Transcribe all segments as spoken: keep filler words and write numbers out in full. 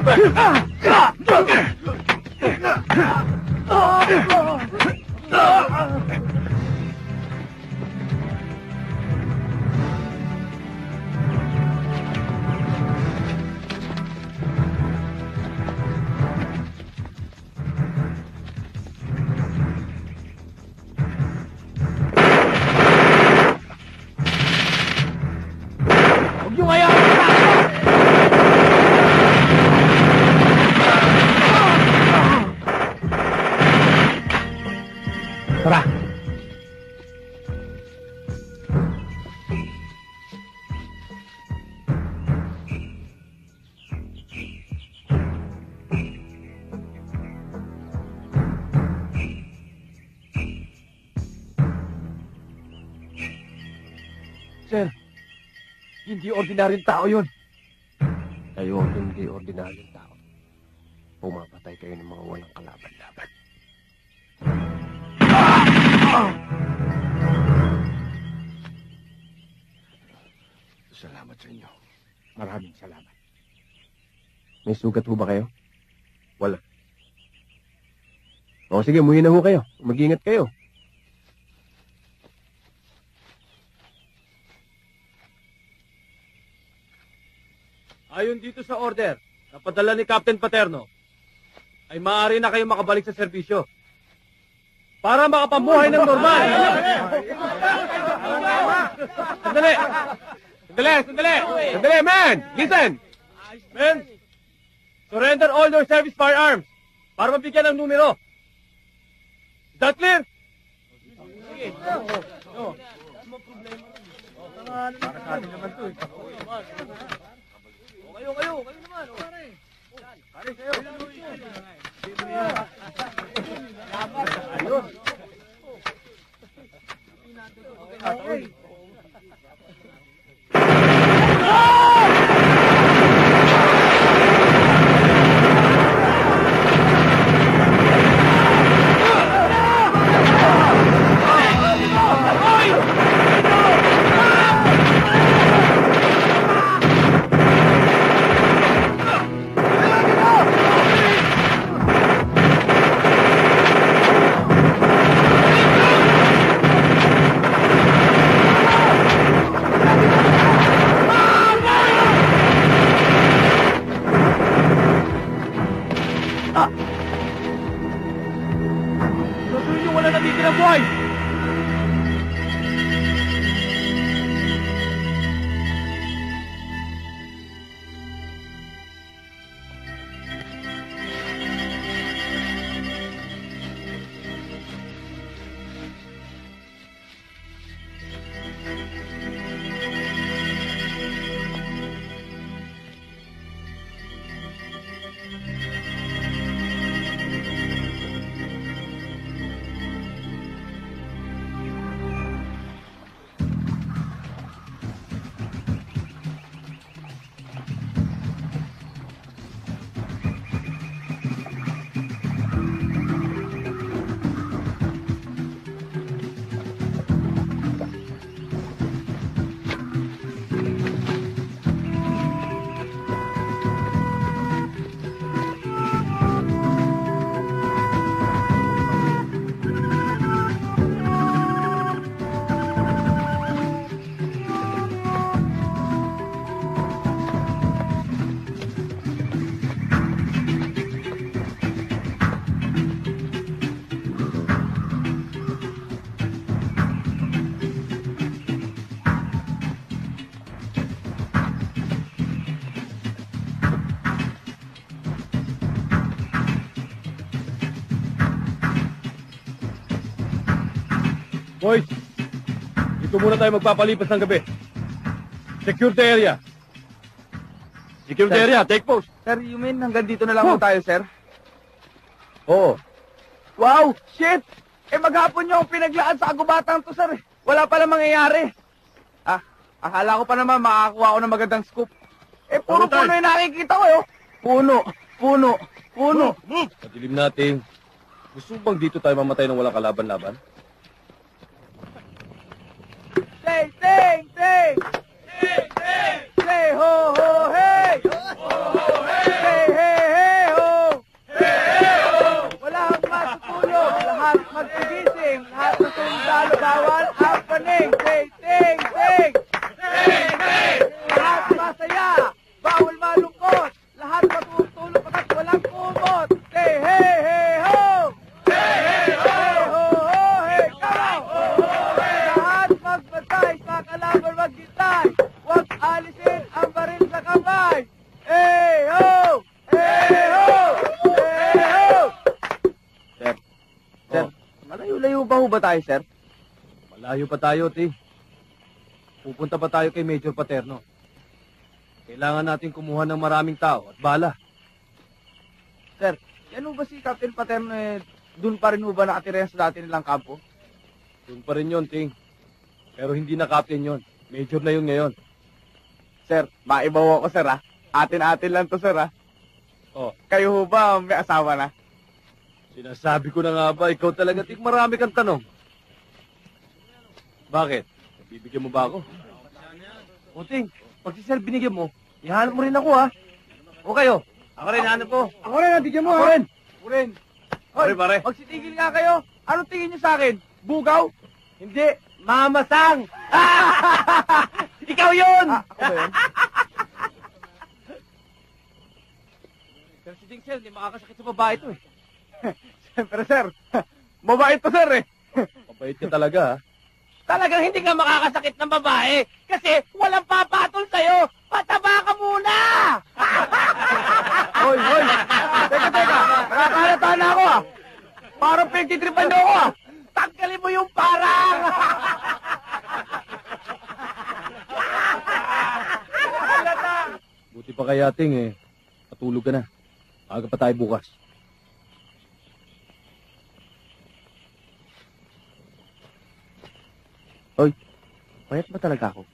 Tara! Sir, hindi ordinaryong tao yun. Kayo hindi ordinaryong tao. Pumapatay kayo ng mga walang kalaban-laban. Salamat sa inyo. Maraming salamat. May sugat ho ba kayo? Wala. O sige, muhi na ho kayo. Mag-ingat kayo. Ayon dito sa order, na padala ni Captain Paterno, ay maaari na kayo makabalik sa serbisyo. Para makapamuhay ng normal. Sandali! Sandali! Sandali! Sandali, man! Listen! Men! Surrender all your service firearms para mabigyan ng numero. Is that clear? Sige. Para sa atin naman ito eh. Kayo, kayo, kayo naman. Pare. Pare, kayo. Ayun. Okay. Boys, dito muna tayo magpapalipas ng gabi. Secure the area. Secure the area, take post. Sir, you mean hanggang dito na lang oh. tayo, sir? Oo. Wow, shit! Eh maghapon niyo akong pinaglaan sa agubatan to, sir. Wala pala mangyayari. Ah, akala ko pa naman makakakuha ako ng magandang scoop. Eh, puro puno yung nakikita ko, yo. Puno, puno, puno. Sa dilim natin, gusto bang dito tayo mamatay ng walang kalaban-laban? Say, say, say! Say, say! Say, ho, ho, hey! Ho, ho, hey! Say, hey! tayo, sir? Malayo pa tayo, Ting. Pupunta pa tayo kay Major Paterno. Kailangan natin kumuha ng maraming tao at bala. Sir, yan ho ba si Captain Paterno eh, dun pa rin ho ba nakatira yan sa dati nilang kampo? Doon pa rin yun, Ting. Pero hindi na captain yun. Major na yun ngayon. Sir, maibaw ako, sir, ha? Atin-atin lang to, sir, ha? Oh, Kayo ho ba may asawa na? sinasabi ko na nga ba, ikaw talaga, Ting, marami kang tanong. Bakit? Bibigyan mo ba ako? O, Ting, pag si Sir binigyan mo, ihanap mo rin ako, ha? O kayo? Ako rin, hanap ko. Ako rin, bigyan mo, Ako ha? rin. Ako rin. Pare, pare. Magsitigil nga kayo. Anong tingin niyo sa akin? Bugaw? Hindi, mamasang! Ikaw yun! Ah, ako ba yun? Pero si Ting, Sir, hindi makakasakit sa babae ito, eh. Siyempre, sir. Mabait to, sir, eh. Mabait ka talaga, ha? Talagang hindi ka makakasakit ng babae kasi walang papatol sa'yo. Pataba ka muna! Hoy, hoy. Teka, teka. Nakakalata na ako, ah. Parang pinagtitripan niyo ako, ah. Tanggalin mo yung parang! Buti pa kaya, Ting, eh. Patulog ka na. Aga pa tayo bukas. Payat ba talaga ako?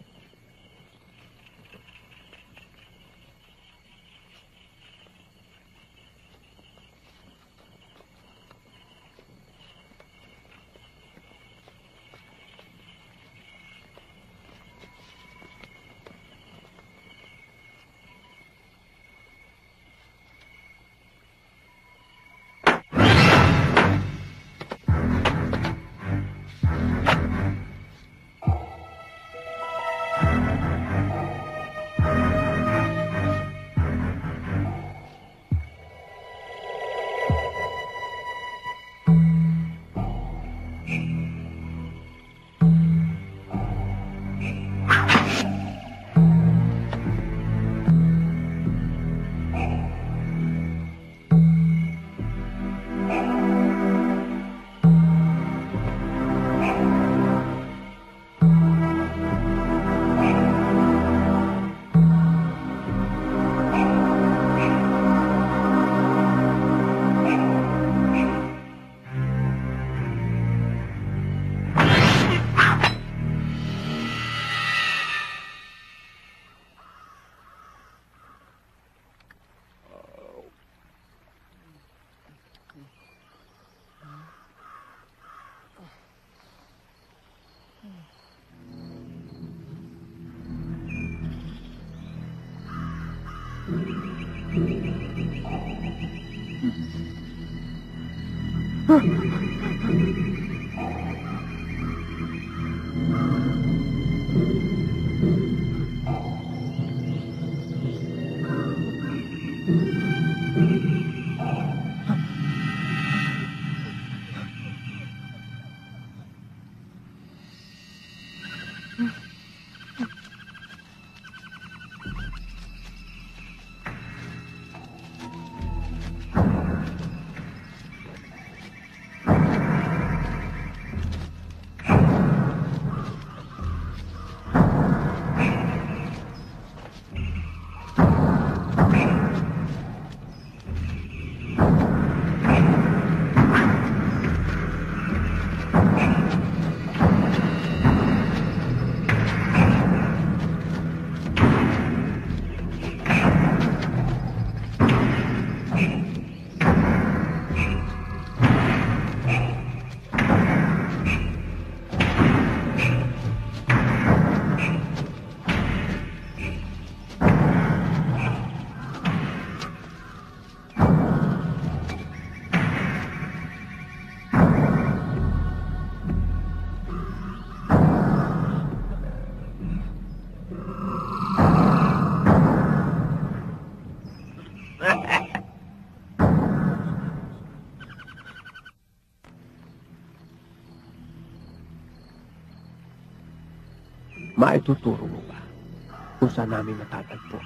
Maituturo mo ba kung saan namin matatagpuan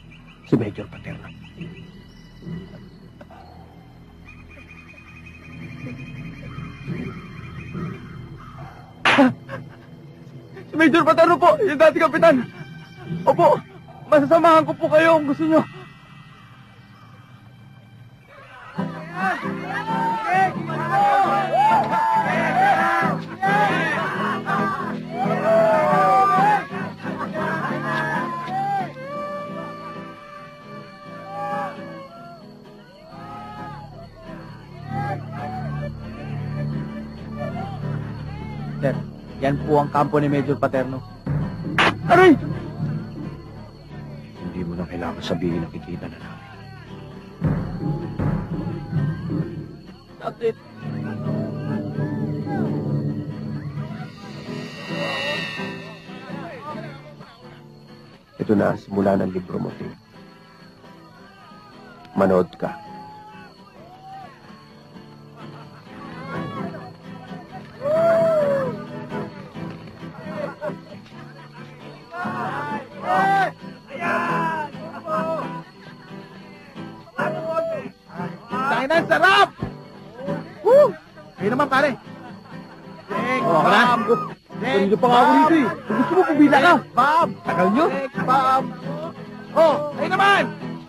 si Major Paterno? Major Paterno po, yung dati kapitan. Opo, masasamahan ko po kayo kung gusto nyo. Sir, yan po ang kampo ni Major Paterno. Aray! Hindi mo na kailangan sabihin na kikita na namin. That's it. Ito na, simula ng libro mo, Tim. Manood ka. Tangina, sarap! Woo! Kayo naman, pare. Next, Oh, ka na? Bob. Ganun pa nga ako dito eh. Kung gusto mo, pumila ka. Bob! Tagal nyo? Next, Bob. Oh, kayo naman!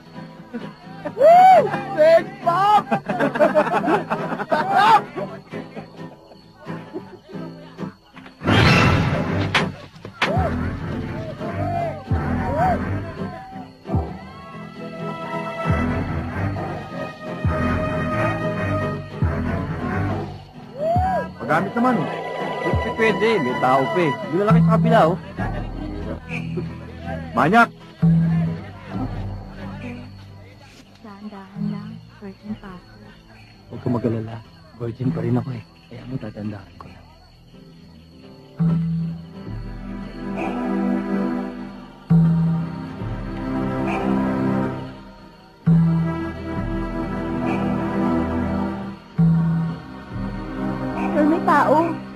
Woo! Next, Bob! Sarap! Magamit naman oh. Pwede, pwede. May tao pa eh. Hindi na lang kayo sa kabila, oh. Manyak! Dahan-dahan lang, virgin pa ako. Huwag ka mag-alala. Virgin pa rin ako eh. Kaya mo tatandaan ko lang. Sir, may tao.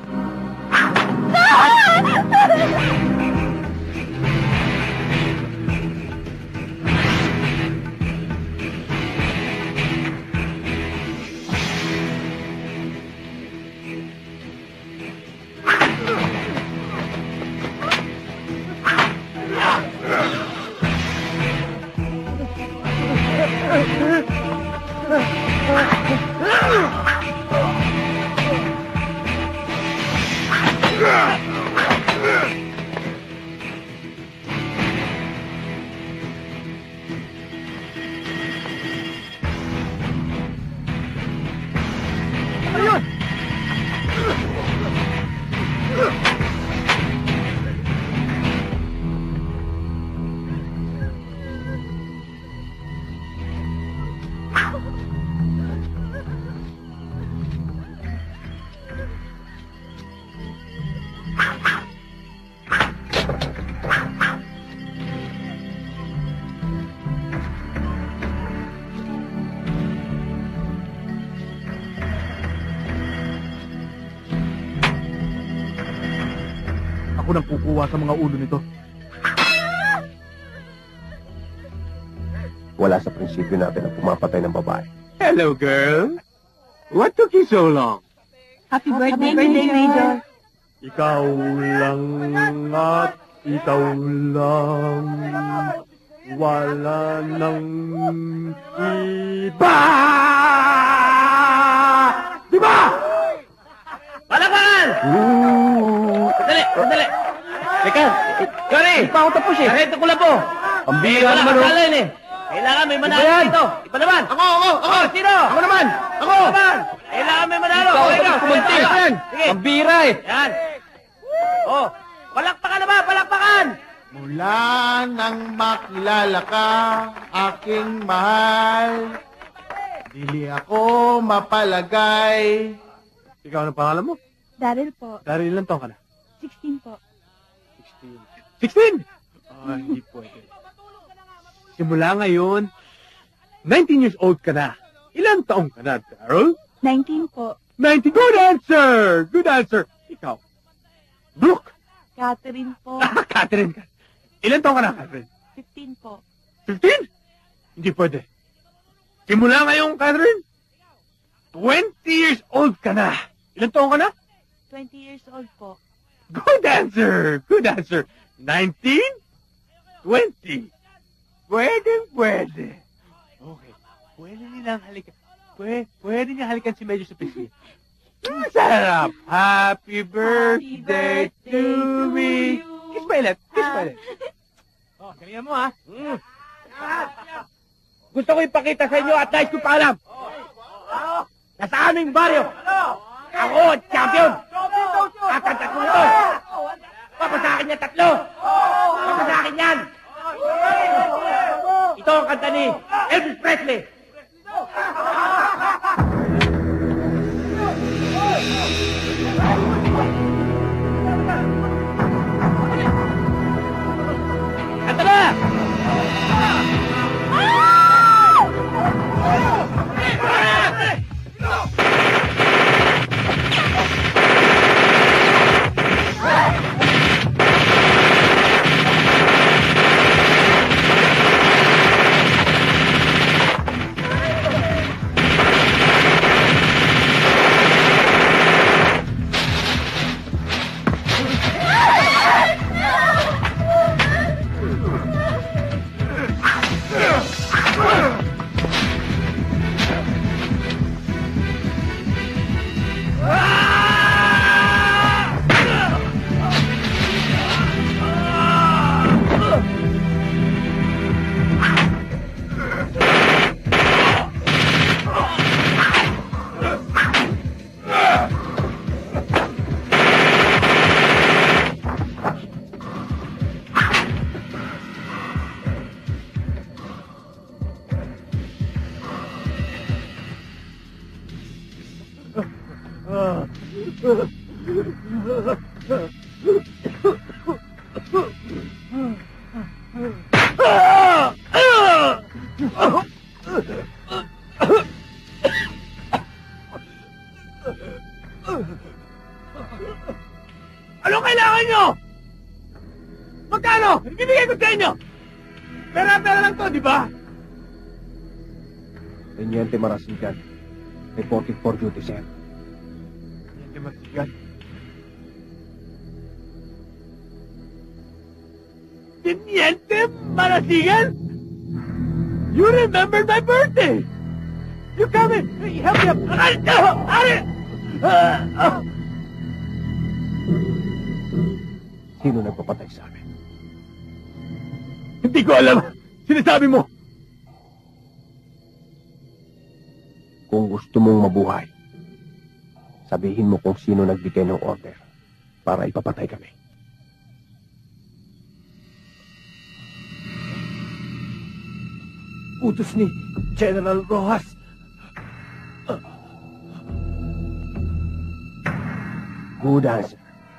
Ako nang kukuha sa mga ulo nito. Wala sa prinsipyo natin ang pumapatay ng babae. Hello, girl. What took you so long? Happy birthday, Major. Ikaw lang at ikaw lang. Wala nang iba! Di ba? Palakpakan! Sandali, sandali. Teka, sorry. Hindi pa ako tapos eh. Sarento ko lang po. Pambira Wala naman, kang oh. salin eh. Kailangan may manalo Iba yan. dito. Iba naman. Ako, ako, ako. Sino? Ako naman. Ako. naman. Kailangan may manalo. Ikaw, Okay, tapos go. kumunti. Sige, tayo. Sige. Pambira eh. Yan. Oh, palakpakan naman, palakpakan. Mula nang makilala ka, aking mahal, dili ako mapalagay. Ikaw ang pangalan mo? Daryl po. Dari ilang taon ka na? sixteen po. sixteen. sixteen? Ah, hindi pwede. Simula ngayon, nineteen years old ka na. Ilang taong ka na, Daryl? nineteen po. nineteen. Good answer! Good answer. Ikaw. Brooke. Catherine po. Ah, Catherine ka. Ilang taong ka na, Catherine? fifteen po. fifteen? Hindi pwede. Simula ngayon, Catherine, twenty years old ka na. Ilang taong ka na? twenty years old po. Good answer! Good answer! Nineteen? Twenty? Pwede, pwede. Okay. Pwede nilang halikan. Pwede, pwede nilang halikan si Medyo sa pisngi. Sarap! Happy birthday to me! Kiss pa ulit. Kiss pa ulit. Oh, galingan mo ha. Mm. Gusto ko ipakita sa inyo at nais ko paalam. Na sa aming baryo, ako, champion! At ang tatlo ito! Papasakin niya tatlo! Papasakin yan! Ito ang kanta ni Elvis Presley! Kanta na! Ano kailangan nyo? Magkano? Ibibigay ko sa inyo! Pera-pera lang to, di ba? Teniente Marasigan. Reporting for duty, sir. Teniente Marasigan? Teniente Marasigan? You remembered my birthday! You come in! Help me up! Ano? Ano? Sino nagpapatay sa amin? Hindi ko alam! Sinasabi mo! Kung gusto mong mabuhay, sabihin mo kung sino nagbigay ng order para ipapatay kami. Utos ni General Rojas. Good answer.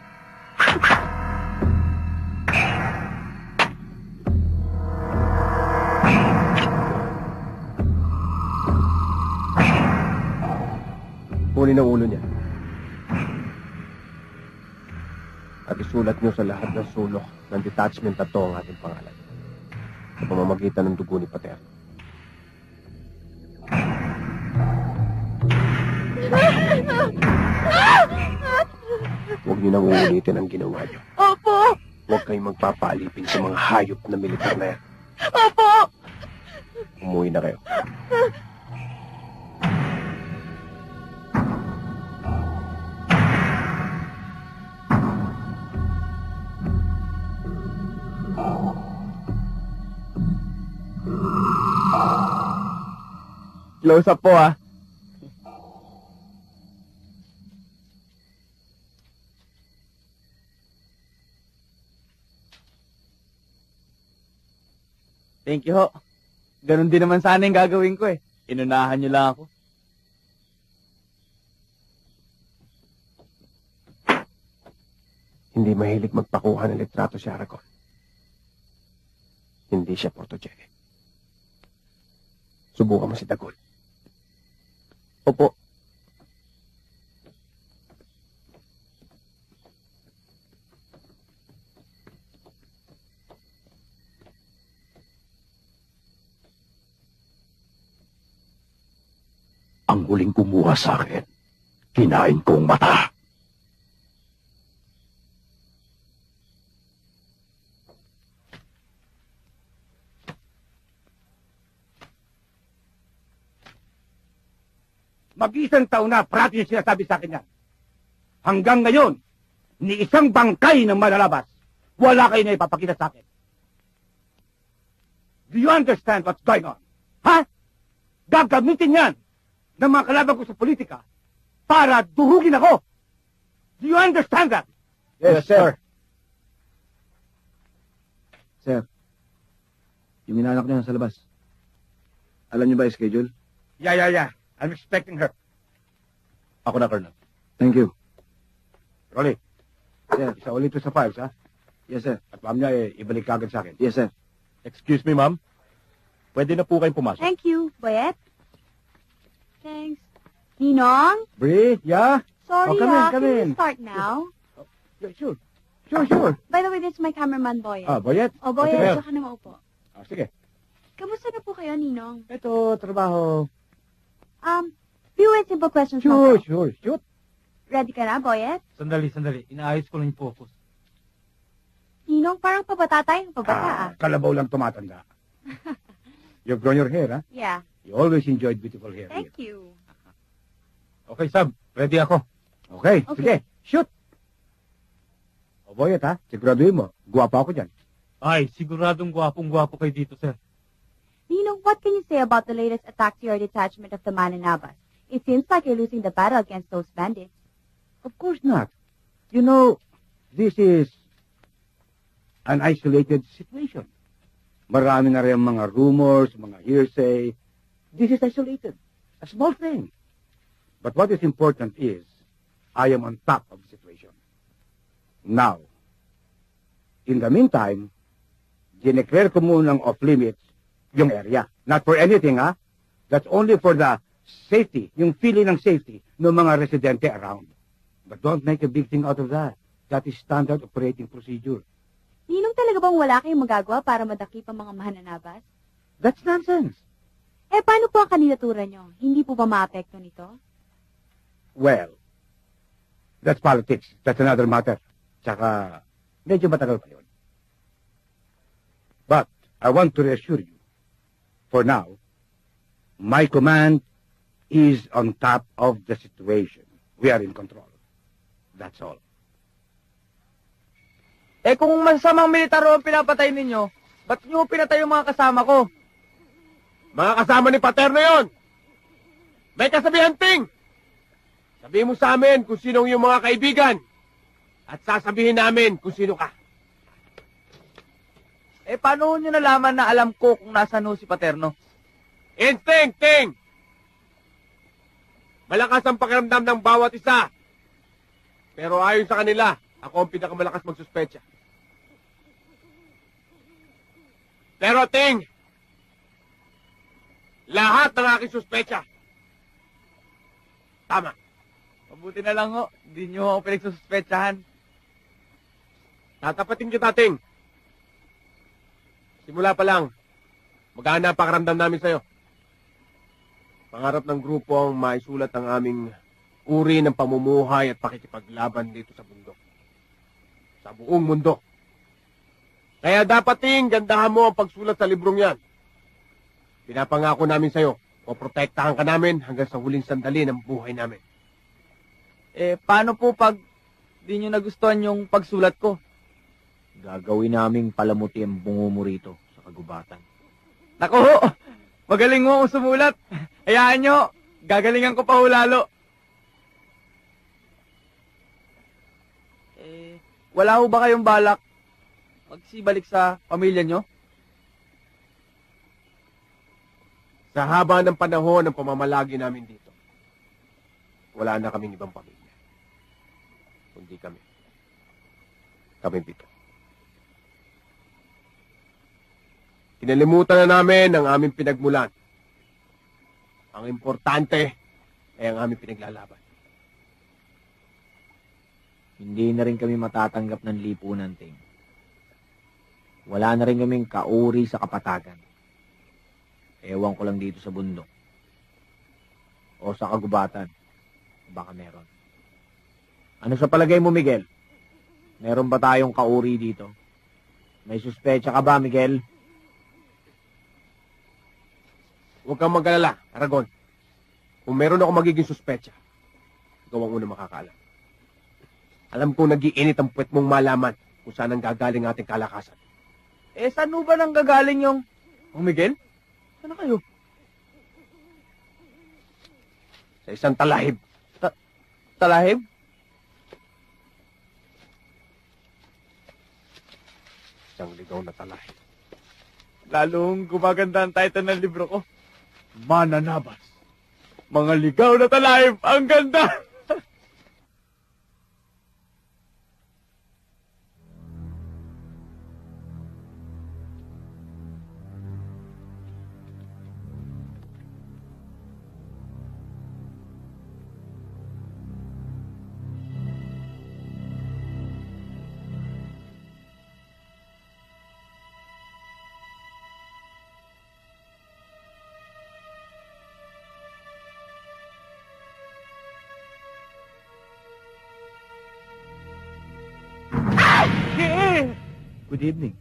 Kunin ang ulo niya. At isulat niyo sa lahat ng sulok ng detachment na to ang ating pangalan. Sa pamamagitan ng dugo ni Paterno. Huwag niyo nang uulitin ang ginawa niyo. Opo! Huwag kayong magpapaalipin sa mga hayop na militar na yan. Opo! Umuwi na kayo. Close up po, ah. Thank you ho. Ganon din naman sana yung gagawin ko eh. Inunahan niyo lang ako. Hindi mahilig magpakuha ng litrato si Aragon. Hindi siya photogenic. Subukan mo si Dagol. Opo. Ang huling kumuha sa akin, kinain kong mata. Mag-isang taon na, parati niya sinasabi sa akin yan. Hanggang ngayon, ni isang bangkay ng malalabas, wala kayo na ipapakita sa akin. Do you understand what's going on? Ha? Gagamitin yan ng mga kalaban ko sa politika para durugin ako. Do you understand that? Yes, sir. Sir, yung inanak niya sa labas. Alam niyo ba yung schedule? Yeah, yeah, yeah. I'm expecting her. Ako na, Colonel. Thank you. Rolly, Sir. isa ulit to sa files, ha? Yes, sir. At ma'am niya, eh, ibalik ka agad sa akin. Yes, sir. Excuse me, ma'am. Pwede na po kayong pumasok. Thank you, Boyet. Thanks. Ninong? Bree, yeah? Sorry, Oh, come in, ah. come Can in. we start now? Yeah, sure. Sure, sure. By the way, this is my cameraman, Boyet. Ah, Boyet? O, Boyet, Sige. saka na maupo. Ah, sige. Kamusta na po kayo, Ninong? Ito, trabaho. Um, few and simple questions Sure, lang po. sure, shoot. Ready ka na, Boyet? Sandali, sandali. Inaayos ko lang yung focus. Ninong, parang pabata tayong pabata, ah. Ah, kalabaw lang tumatanda. You've grown your hair, ha? Yeah, You always enjoyed beautiful hair. thank you. Okay, Sab. Ready ako. Okay, Okay. sige, shoot. O Boyet, ha? Siguraduhin mo. Guwapa ako dyan. Ay, siguradong gwapong-gwapo kayo dito, sir. Ninong, what can you say about the latest attack to your detachment of the Mananabas? It seems like you're losing the battle against those bandits. Of course not. You know, this is an isolated situation. Marami na rin mga rumors, mga hearsay. This is isolated. A small thing. But what is important is, I am on top of the situation. Now, in the meantime, dineclare ko munang off-limits yung area. Not for anything, ha? That's only for the safety, yung feeling ng safety ng mga residente around. But don't make a big thing out of that. That is standard operating procedure. Ninong, talaga bang wala kayong magagawa para madakip ang mga Mananabas? That's nonsense. Eh, paano po ang kandidatura nyo? Hindi po ba maapekto nito? Well, that's politics. That's another matter. Tsaka, medyo matagal pa yun. But, I want to reassure you, for now, my command is on top of the situation. We are in control. That's all. Eh kung masamang militar ang pinapatay ninyo, ba't nyo pinatay yung mga kasama ko? Mga kasama ni Paterno yon. May kasabihan, Ting! Sabihin mo sa amin kung sinong yung mga kaibigan. At sasabihin namin kung sino ka. Eh paano nyo nalaman na alam ko kung nasaan ho si Paterno? Instinct, Ting! Malakas ang pakiramdam ng bawat isa. Pero ayon sa kanila, ako ang pinakamalakas magsuspecha. Pero, Ting, lahat ng aking suspecha, tama. Mabuti na lang ho, hindi nyo ako pinagsususpetsahan. Tatapatin kita, Ting. Simula pa lang, magana ang pakiramdam namin sa'yo. Pangarap ng grupo ang maisulat ang aming uri ng pamumuhay at pakikipaglaban dito sa bundok. Sa buong mundo. Kaya dapat, Ting, gandahan mo ang pagsulat sa librong yan. Pinapangako namin sa'yo, o protektahan ka namin hanggang sa huling sandali ng buhay namin. Eh paano po pag di nyo nagustuhan yung pagsulat ko? Gagawin naming palamuti ang bungo mo rito sa kagubatan. Naku ho, magaling mo akong sumulat. Hayaan nyo, gagalingan ko pa ho lalo. Eh, wala ho ba kayong balak magsibalik sa pamilya nyo? Sa haba ng panahon ng pamamalagi namin dito, wala na kaming ibang pamilya. Kundi kami. Kami pito. Kinalimutan na namin ang aming pinagmulan. Ang importante ay ang aming pinaglalaban. Hindi na rin kami matatanggap ng lipunan, Ting. Wala na rin kaming kauri sa kapatagan. Ewan ko lang dito sa bundok. O sa kagubatan. Baka meron. Ano sa palagay mo, Miguel? Meron ba tayong kauri dito? May suspecha ka ba, Miguel? Huwag kang mag-alala, Aragon. Kung meron ako magiging suspecha, ikaw ang unang makakaalam. Alam ko nag-iinit ang puwet mong malaman kung saan ang gagaling ating kalakasan. Eh, saan ho ba nang gagaling yung... Oh, Miguel? Saan na kayo? Sa isang talahib. Talahib? Isang ligaw na talahib. Lalong gumaganda ang title ng libro ko. Mananabas. Mga ligaw na talahib. Ang ganda! Good evening.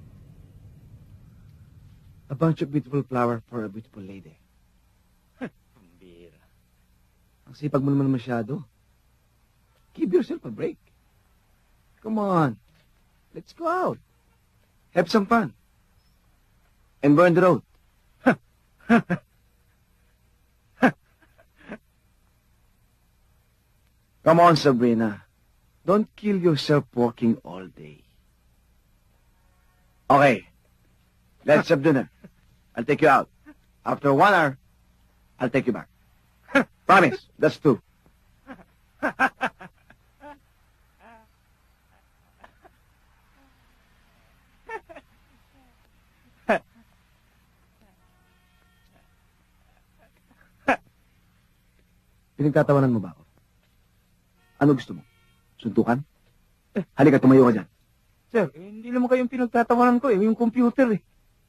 A bunch of beautiful flower for a beautiful lady. Pambira. Ang sipag mo naman masyado. Give yourself a break. Come on. Let's go out. Have some fun. And burn the road. Come on, Sabrina. Don't kill yourself working all day. Okay. Let's have dinner. I'll take you out. After one hour, I'll take you back. Promise. That's two. Pinagtatawanan mo ba ako? Ano gusto mo? Suntukan? Halika, tumayo ka dyan. Sir, eh, hindi naman kayong pinagtatawanan ko eh. Yung computer eh.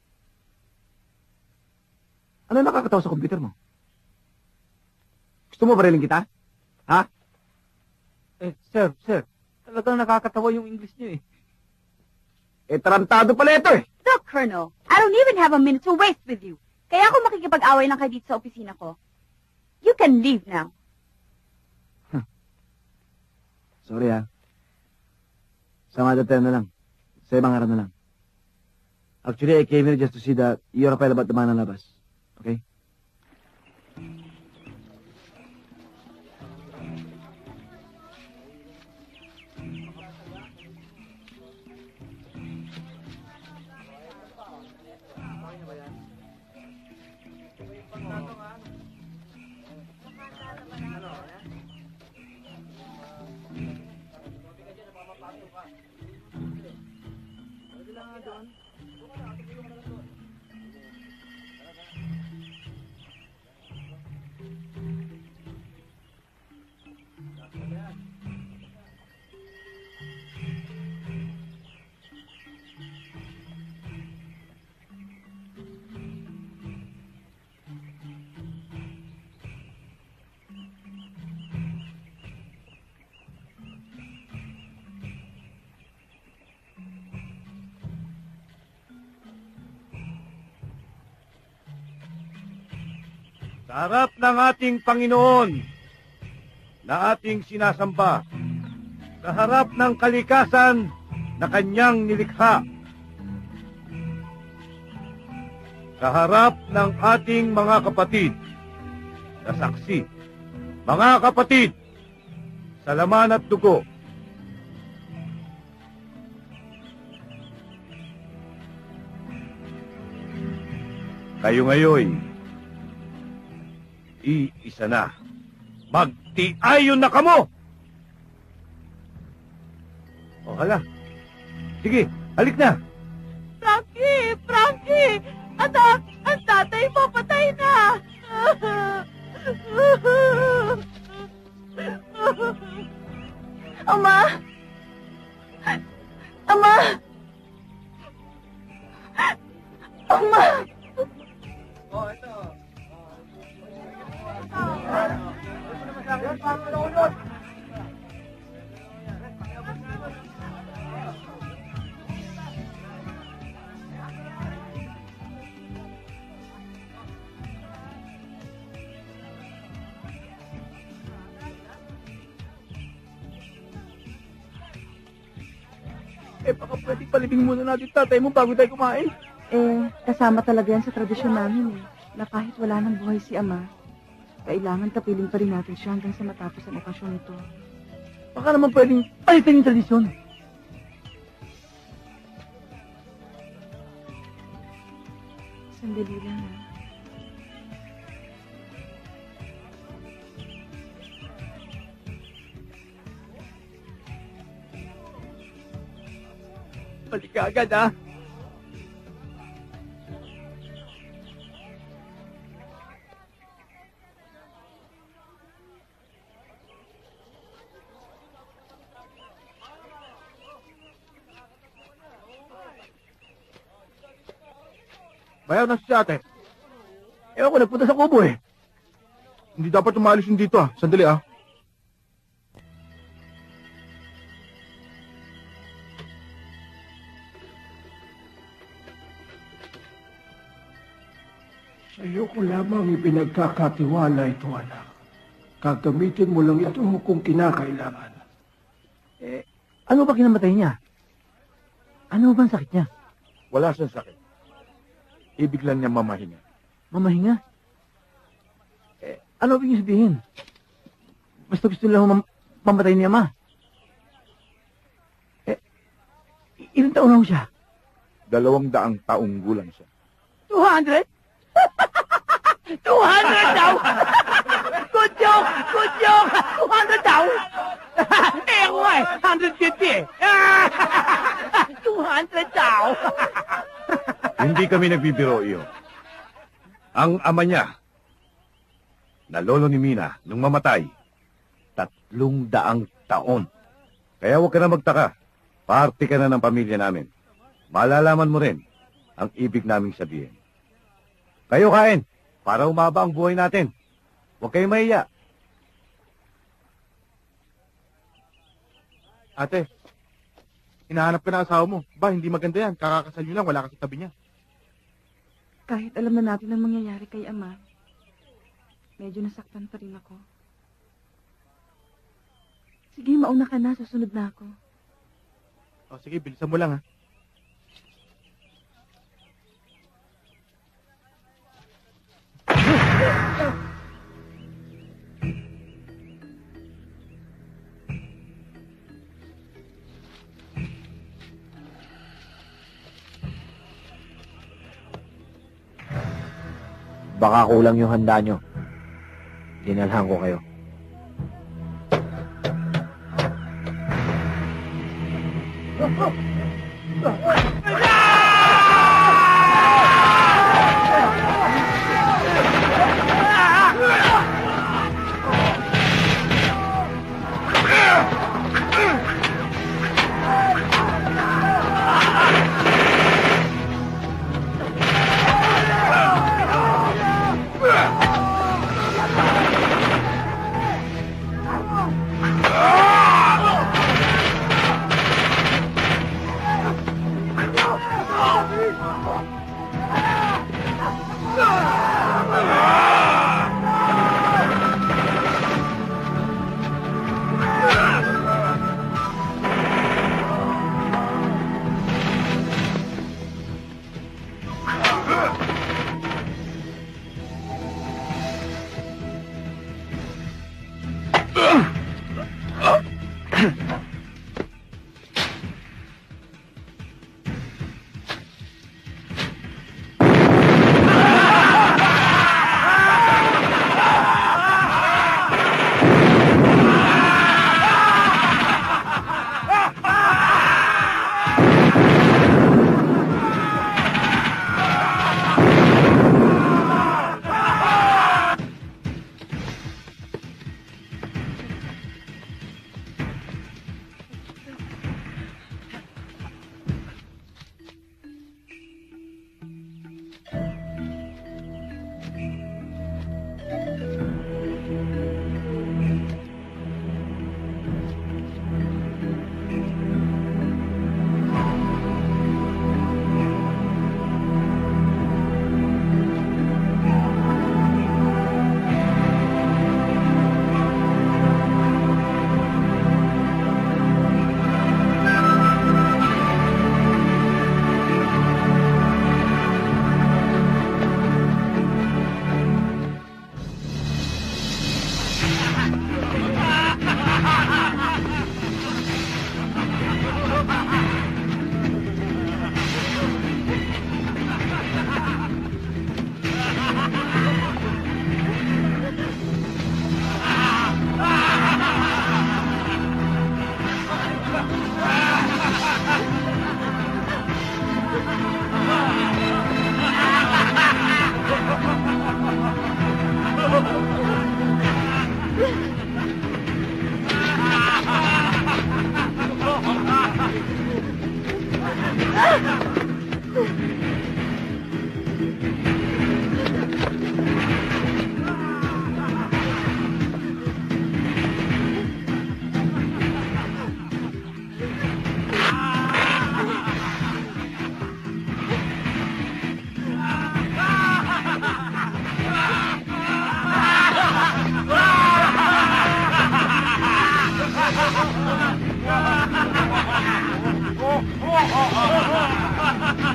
Ano nakakatawa sa computer mo? Gusto mo barilin kita? Ha? Eh, sir, sir. Talagang nakakatawa yung English niyo eh. Eh, tarantado pala ito eh. Look, Colonel, I don't even have a minute to waste with you. Kaya ako makikipag-away lang kayo dito sa opisina ko. You can leave now. Huh. Sorry ha. Sa mga detail na lang. Sa ibang araw na lang. Actually, I came here just to see that you're a file about the mananabas. Okay? Sa harap ng ating Panginoon na ating sinasamba, sa harap ng kalikasan na kanyang nilikha, sa harap ng ating mga kapatid na saksi, mga kapatid sa laman at dugo, kayo ngayon iisa na. Magtiayon na kamo! O hala. Sige, halik na. Frankie! Frankie! Anak! Ang tatay mo patay na! Ama! Ama! Ama! Oh, ito. Eh, baka pwede palibing muna natin tatay mo bago tayo kumain. Eh, kasama talaga yan sa tradisyon namin eh, na kahit wala nang buhay si Ama, kailangan kapiling pa rin natin siya hanggang sa matapos ang okasyon ito. Baka naman pwedeng palitin yung tradisyon. Sandali lang ah. Balik ka agad, ha? Bayaw na si ate. Ewan ko, nagpunta sa kubo eh. Hindi dapat umalis yun dito ah. Sandali ah. Sa iyo ko lamang ipinagkakatiwala ito, anak. Gagamitin mo lang ito kung kinakailangan. Eh, ano ba kinamatay niya? Ano ba ang sakit niya? Wala siyang sakit. Ibig lang niya mamahinga. Mamahinga? Eh, ano ibig sabihin? Basta gusto lang mam mamatay niya, Ma. Eh, ilang taon na ho siya? Dalawang daang taong gulang siya. two hundred? two hundred daw! Good joke! Good joke! two hundred daw! Eh, ako nga eh, one hundred fifty eh. two hundred daw! Hindi kami nagbibiro iyo. Ang ama niya, na lolo ni Mina, nung mamatay, tatlong daang taon. Kaya huwag ka na magtaka. Parte ka na ng pamilya namin. Malalaman mo rin ang ibig naming sabihin. Kayo kain, para umaba ang buhay natin. Huwag kayong mahiya. Ate, hinahanap ka na asawa mo. Ba, hindi maganda yan. Kakakasal nyo lang, wala ka sa tabi niya. Kahit alam na natin ang mangyayari kay Ama, medyo nasaktan pa rin ako. Sige, mauna ka na. Susunod na ako. O sige, bilisan mo lang ha. Baka kulang yung handa nyo. Dinalhan ko kayo.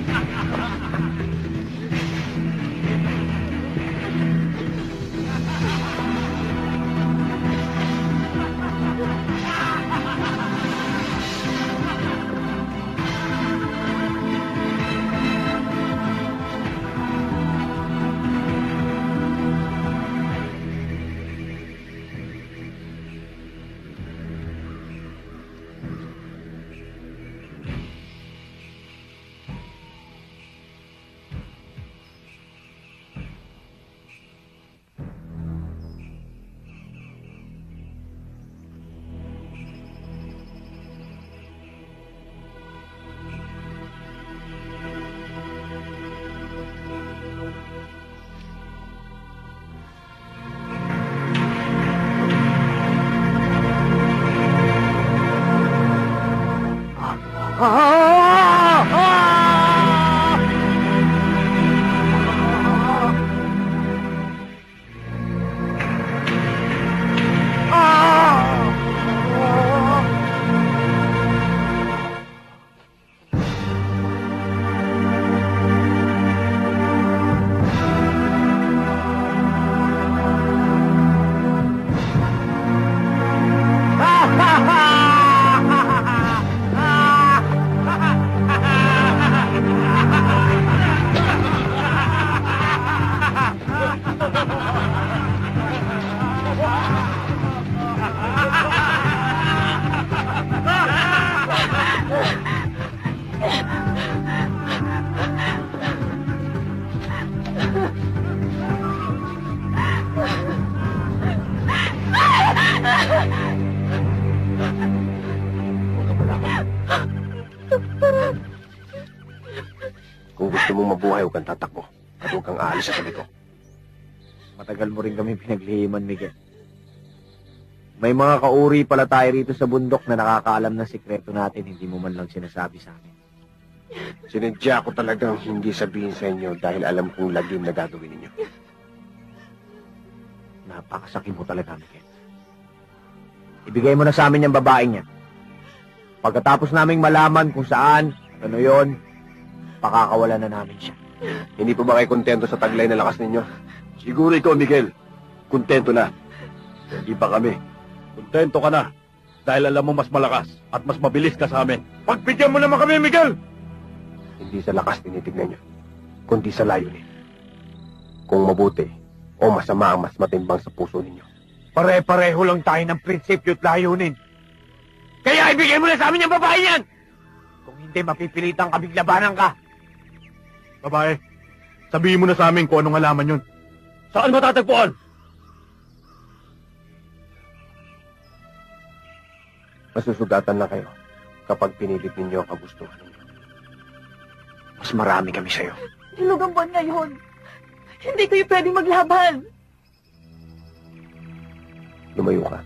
Kung gusto mong mabuhay, huwag kang tatakbo. At huwag kang aalis sa tabi ko. Matagal mo rin kami pinaglihiman, Miguel. May mga kauri pala tayo rito sa bundok na nakakaalam ng sikreto natin, hindi mo man lang sinasabi sa amin. Sinadya ko talagang hindi sabihin sa inyo dahil alam kong lagim na gagawin ninyo. Napakasakit mo talaga, Miguel. Ibigay mo na sa amin yung babaeng yan. Pagkatapos naming malaman kung saan, ano yon, pakakawalan na namin siya. Hindi pa ba kayo kontento sa taglay na lakas ninyo? Siguro ikaw, Miguel. Kontento na. Hindi pa kami. Kontento ka na. Dahil alam mo mas malakas at mas mabilis ka sa amin. Pagbigyan mo naman kami, Miguel! Hindi sa lakas tinitignan nyo, kundi sa layunin. Kung mabuti o masama ang mas matimbang sa puso ninyo. Pare-pareho lang tayo ng prinsipyo at layunin. Kaya ibigay mo na sa amin yung babae yan! Kung hindi, mapipilitan kaming labanan ka. Babae, sabihin mo na sa amin kung anong alaman yun. Saan matatagpuan? Masusugatan na kayo kapag pinilit ninyo ang kagustuhan ninyo. Mas marami kami sa'yo. Hilog ang buwan ngayon. Hindi kayo pwedeng maglaban. Lumayo ka.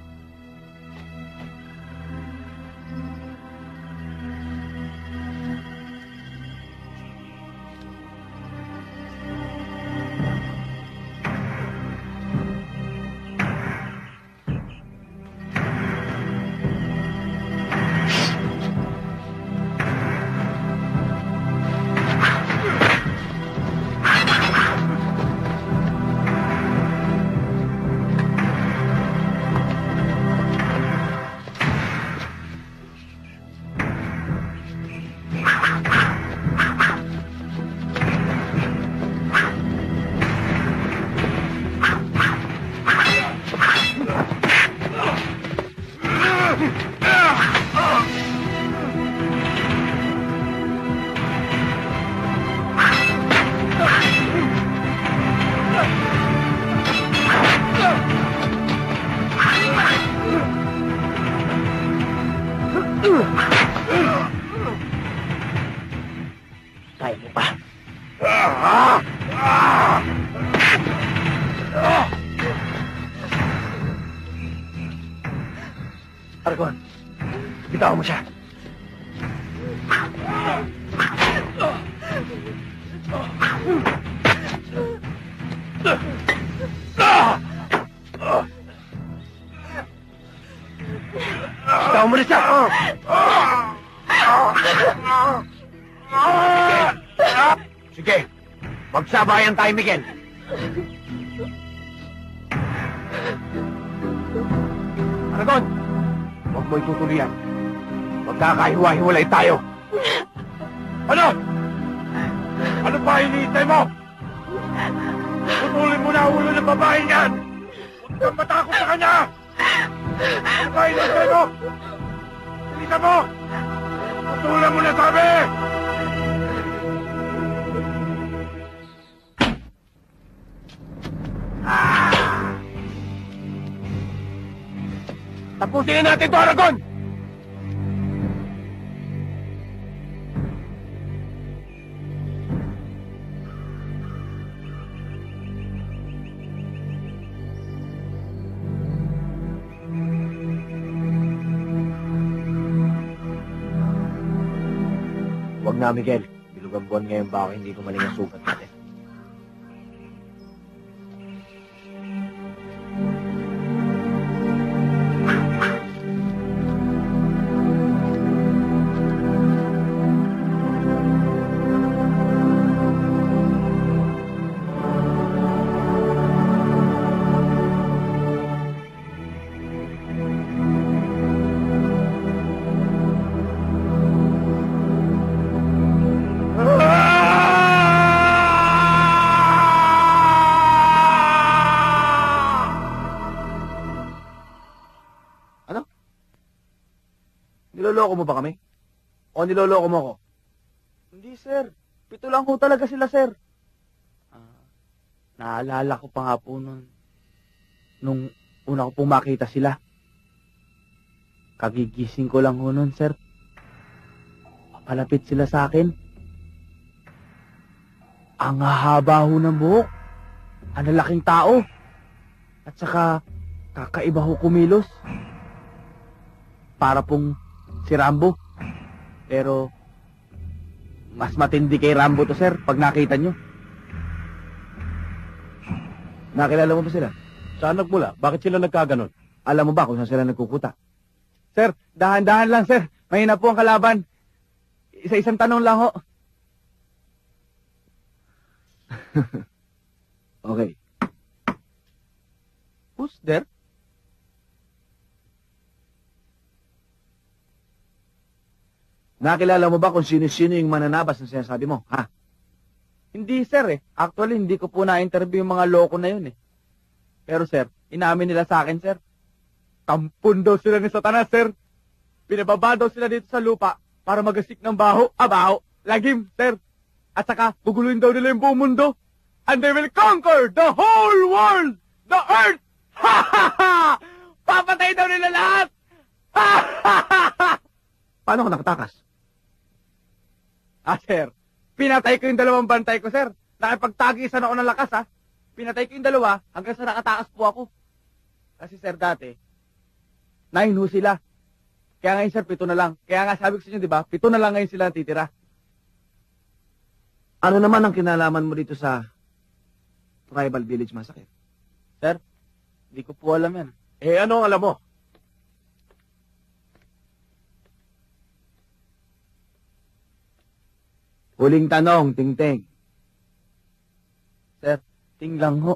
Kaya mo pa. Argon, bitawan mo siya. Bitawan mo na siya! Magsabayan tayo, Miguel. Aragon, huwag mo itutuloy yan. Magkakahiwa-hiwalay tayo. Ano? Ano pa hinihintay mo? Putulin mo na ulo ng babae niyan! Huwag kang matakot sa kanya! Ano pa hinihintay mo? Bilisan mo! Putulan mo na sabi! Ah! Tapusin na natin ito, Aragon! Huwag na, Miguel. Bilugang buwan ngayon baka hindi gumaling ang sugat natin. Niloloko mo ba kami? O niloloko mo ko? Hindi, sir. Pito lang ho talaga sila, sir. Ah, naalala ko pa nga po nun. Nung una ko po makita sila. Kagigising ko lang ho nun, sir. Papalapit sila sa akin. Ang haba ho ng buhok. Ang lalaking tao. At saka, kakaiba ho kumilos. Para pong si Rambo. Pero, mas matindi kay Rambo to, sir, pag nakita nyo. Nakilala mo ba sila? Saan nagmula? Bakit sila nagkaganon? Alam mo ba kung saan sila nagkukuta? Sir, dahan-dahan lang, sir. Mahina po ang kalaban. Isa-isang tanong lang ho. Okay. Who's there? Nakilala mo ba kung sino-sino yung mananabas na sinasabi mo, ha? Hindi, sir, eh. Actually, hindi ko po na-interview yung mga loko na yun, eh. Pero, sir, inamin nila sa akin, sir. Kampun daw sila ni Satanas, sir. Pinababa daw sila dito sa lupa para magasik ng baho, ah, baho, lagim, sir. At saka, guguluhin daw nila yung buong mundo. And they will conquer the whole world! The earth! Ha, ha, ha! Papatay daw nila lahat! Ha, ha, ha, ha! Paano ka nakatakas? Ah, sir, pinatay ko yung dalawang bantay ko, sir. Nakipagtagisan ako ng lakas, ha. Pinatay ko yung dalawa hanggang sa nakatakas po ako. Kasi, sir, dati, nine ho sila. Kaya ngayon, sir, pito na lang. Kaya nga sabi ko sa inyo, di ba, pito na lang ngayon sila natitira. Ano naman ang kinalaman mo dito sa Tribal Village Massacre? Sir, di ko po alam yan. Eh, ano ang alam mo? Huling tanong, Ting-Ting. Sir, ting lang ho.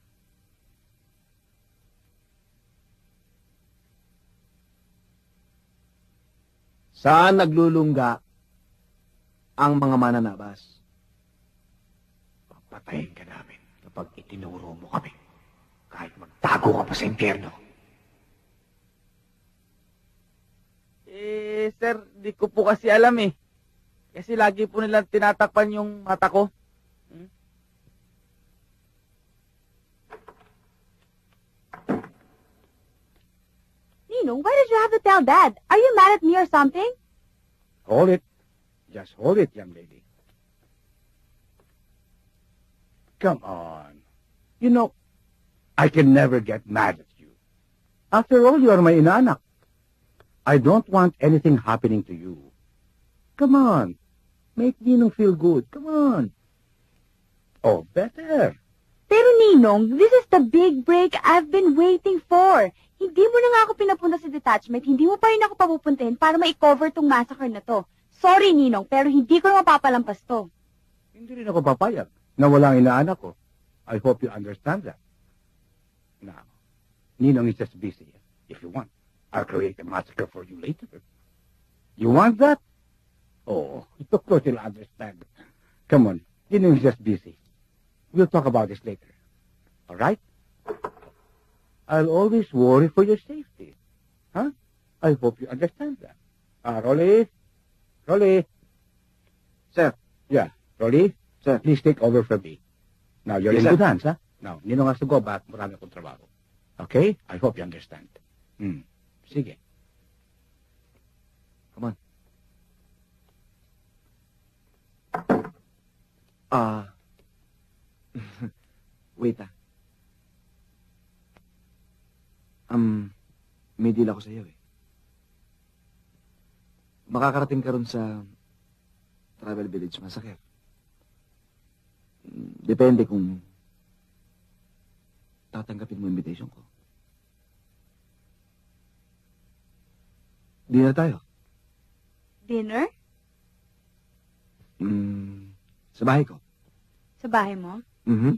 Saan naglulungga ang mga mananabas? Papatayin ka namin kapag itinuro mo kami. Kahit magtago ka pa sa impyerno. Eh, sir, di ko po kasi alam eh. Kasi lagi po nilang tinatakpan yung mata ko. Hmm? Ninong, why did you have to tell Dad? Are you mad at me or something? Hold it. Just hold it, young lady. Come on. You know, I can never get mad at you. After all, you are my inaanak. I don't want anything happening to you. Come on. Make Ninong feel good. Come on. Oh, better. Pero Ninong, this is the big break I've been waiting for. Hindi mo na nga ako pinapunta sa detachment, hindi mo pa rin ako papupuntahin para ma-cover tong massacre na to. Sorry, Ninong, pero hindi ko na mapapalampas to. Hindi rin ako papayag. na walang inaanak ko. I hope you understand that. Now, Ninong is just busy. If you want, I'll create a massacre for you later. You want that? Oh, of course you'll understand. Come on, Ninong is just busy. We'll talk about this later. All right? I'll always worry for your safety. Huh? I hope you understand that. Ah, Rolly? Rolly? Sir. Yeah, Rolly? Sir. Please take over from me. Now, you're Yes, in sir. good hands, huh? Now, Ninong has to go back. Marami akong trabaho. Okay? I hope you understand. Hmm. Sige. Come on. Ah. Wait ah. Um, may deal ako sa iyo eh. Makakarating ka ron sa Travel Village Massacre. Mm, Depende kung tatanggapin mo invitation ko. Dinner tayo. Dinner? Mm, sa bahay ko. Sa bahay mo? Mhm.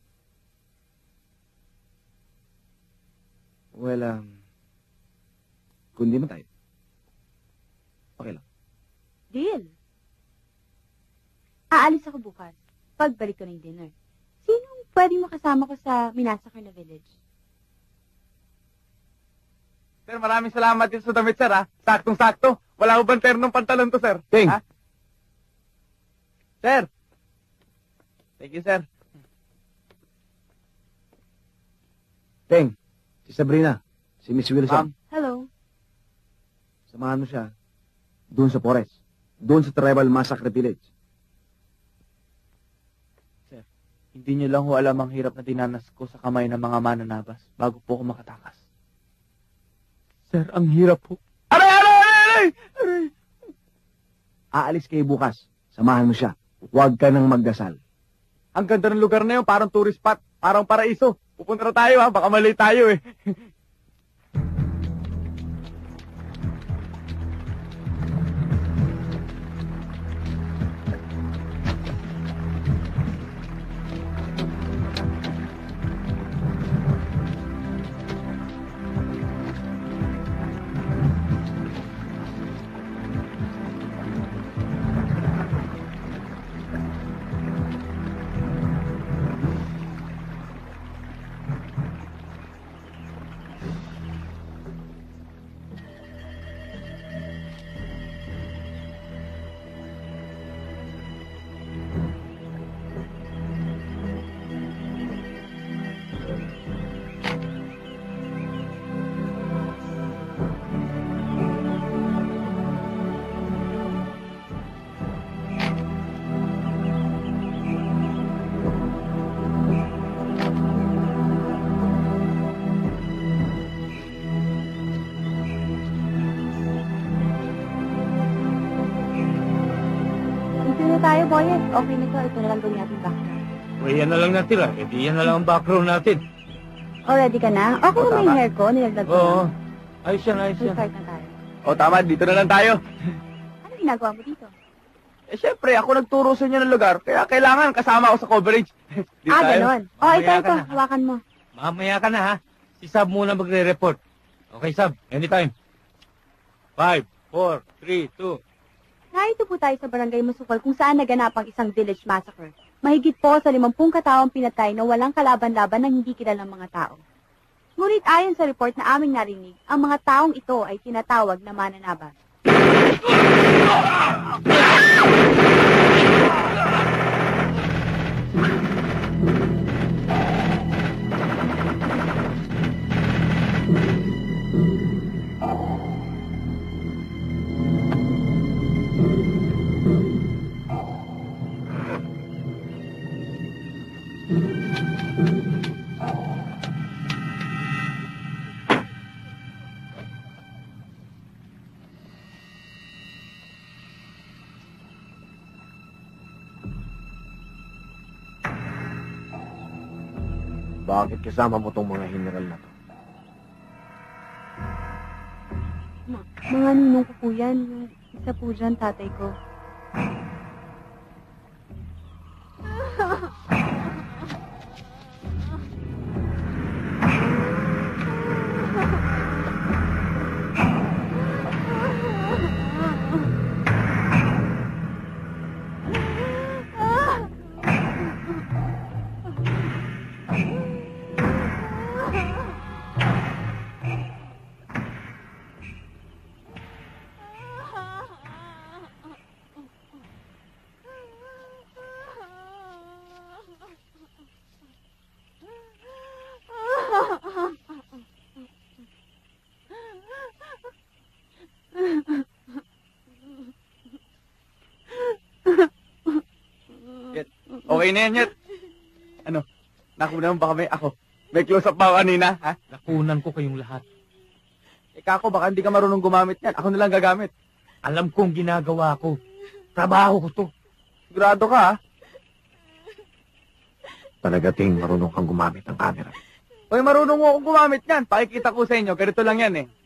Well, um, kung di man tayo, okay lang. Deal. Aalis ako bukas. Pagbalik ko ng dinner. Sinong pwedeng makasama ko sa Minasacre na village? Sir, maraming salamat din sa damit, sir, ha? Saktong-sakto. Wala ko bang ternong pantalon to, sir? Ting! Ha? Sir! Thank you, sir. Teng, si Sabrina, si Miss Wilson. Ma'am. Hello. Samahan mo siya doon sa forest. Doon sa Tribal Massacre Village. Hindi niyo lang ho alam ang hirap na dinanas ko sa kamay ng mga mananabas bago po ako makatakas. Sir, ang hirap po. Aray, aray, aray, aray! Aalis kayo bukas. Samahan mo siya. Huwag ka nang magdasal. Ang ganda ng lugar na yun, parang tourist spot, parang paraiso. Pupunta na tayo, ha? Baka mali tayo, eh. Tayo, Boyet. Okay na to. Ito na lang gawin natin background. O, yan na lang natira. E di yan na lang ang background natin. O, ready ka na? Okay na yung hair ko. Nilagdag ko Oo. lang. Ayos yan, ayos So, yan. start na tayo. O, tama, dito na lang tayo. Ano ginagawa mo dito? Eh, syempre, ako nagturo sa inyo ng lugar, kaya kailangan kasama ako sa coverage. Dito ah, tayo. ganon. O, ito, Mamaya ito. ka na. Hawakan mo. Mamaya ka na, ha? Si Sab muna magre-report. Okay, Sab. Anytime. Five, four, three, two. Narito po tayo sa Barangay Masukal kung saan naganap ang isang village massacre. Mahigit po sa limampung katawang pinatay na walang kalaban-laban ng hindi kilalang mga tao. Ngunit ayon sa report na aming narinig, ang mga taong ito ay tinatawag na mananabas. Bakit kasama mo tong mga general na to? Ma- mga ninong ko po yan. Yung isa po dyan, tatay ko. Okay na yan, Yet. Ano? Nakunan mo ba kami? Ako. May close-up ba ako kanina, ha? Nakunan ko kayong lahat. Ika ako, baka hindi ka marunong gumamit yan. Ako na lang gagamit. Alam kong ginagawa ko. Trabaho ko to. Sigurado ka, ha? Talagating marunong kang gumamit ng camera. Hoy, marunong mo akong gumamit yan. Pakikita ko sa inyo. Ganito lang yan, eh.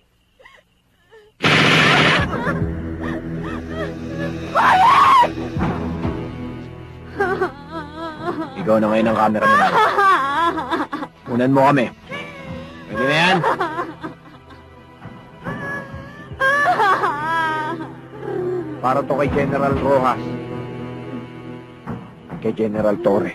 Ikaw na ngayon ang camera na namin. Unan mo kami. Pwede na yan? Para to kay General Rojas. Kay General Torre.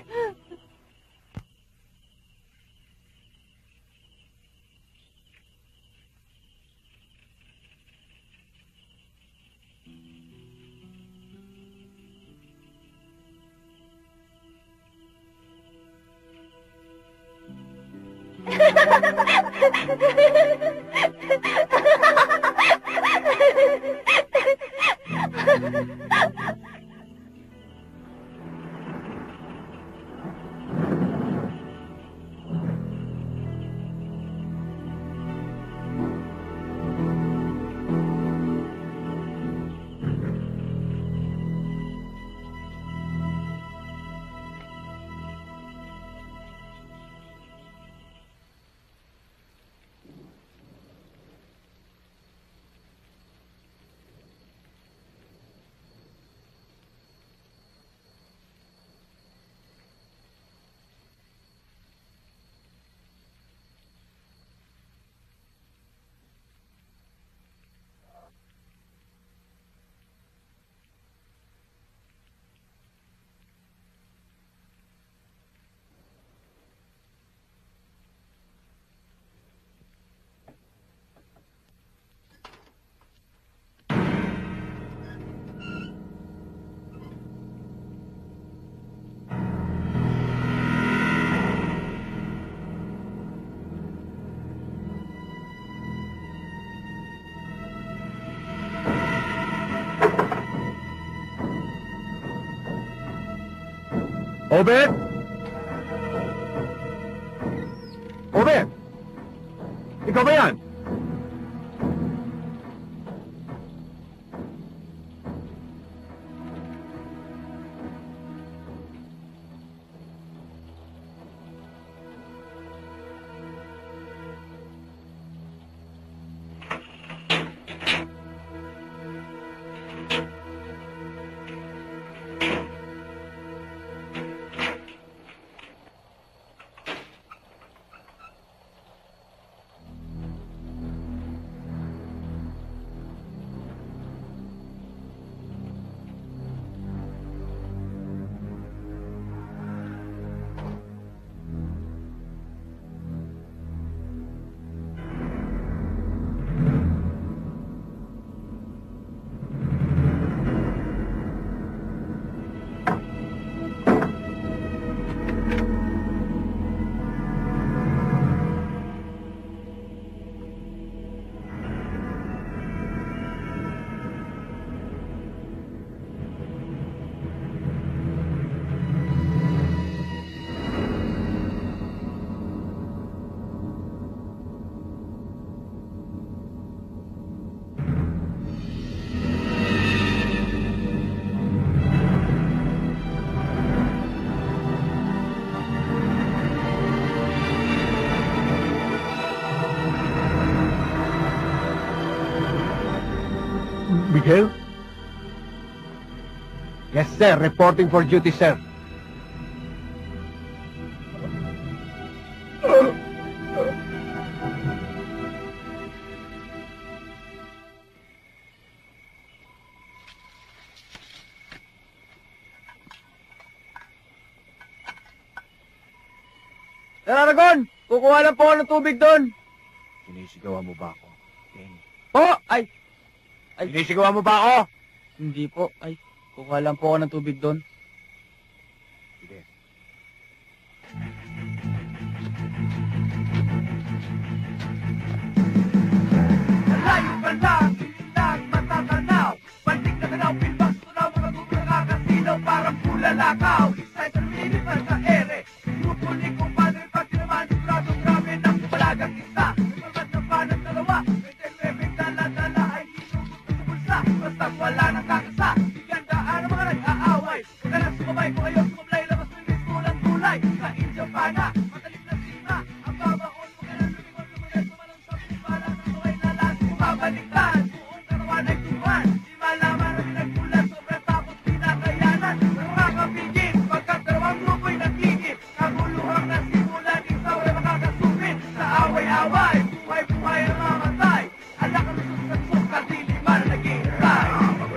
Obed! Obed! Ikaw ba yan? Miguel? Yes, sir. Reporting for duty, sir. Sir Aragon, kukuha lang po ako ng tubig doon. Sinisigawan mo ba ako? Penny. Po! Ay! Ay. Sinisigawan mo ba ako? Hindi po. Ay, kukuha lang po ako ng tubig doon. Sige. Layo ka lang, hindi matatanaw. Pantik na tanaw, pilbas ko na mga tubig nakakasilaw. Parang pula lakaw. Isa sa minute mamatay sa Inyapana. Matalim na sima, ang babaon mo ka ng lumingon, lumunod, sumalang sa pinipala ng buhay na lahat bumabaliktad. Buong katawan ay tuwan, di malaman na pinagpulan, sobrang tapos pinakayanan. Nakakapigil, pagkat dalawang grupo'y nagigil, kaguluhang nasimulan, isaw ay makakasupin. Sa away-away, buhay-buhay ang mamatay. Alak ang susaksok, kadiliman na naghihintay.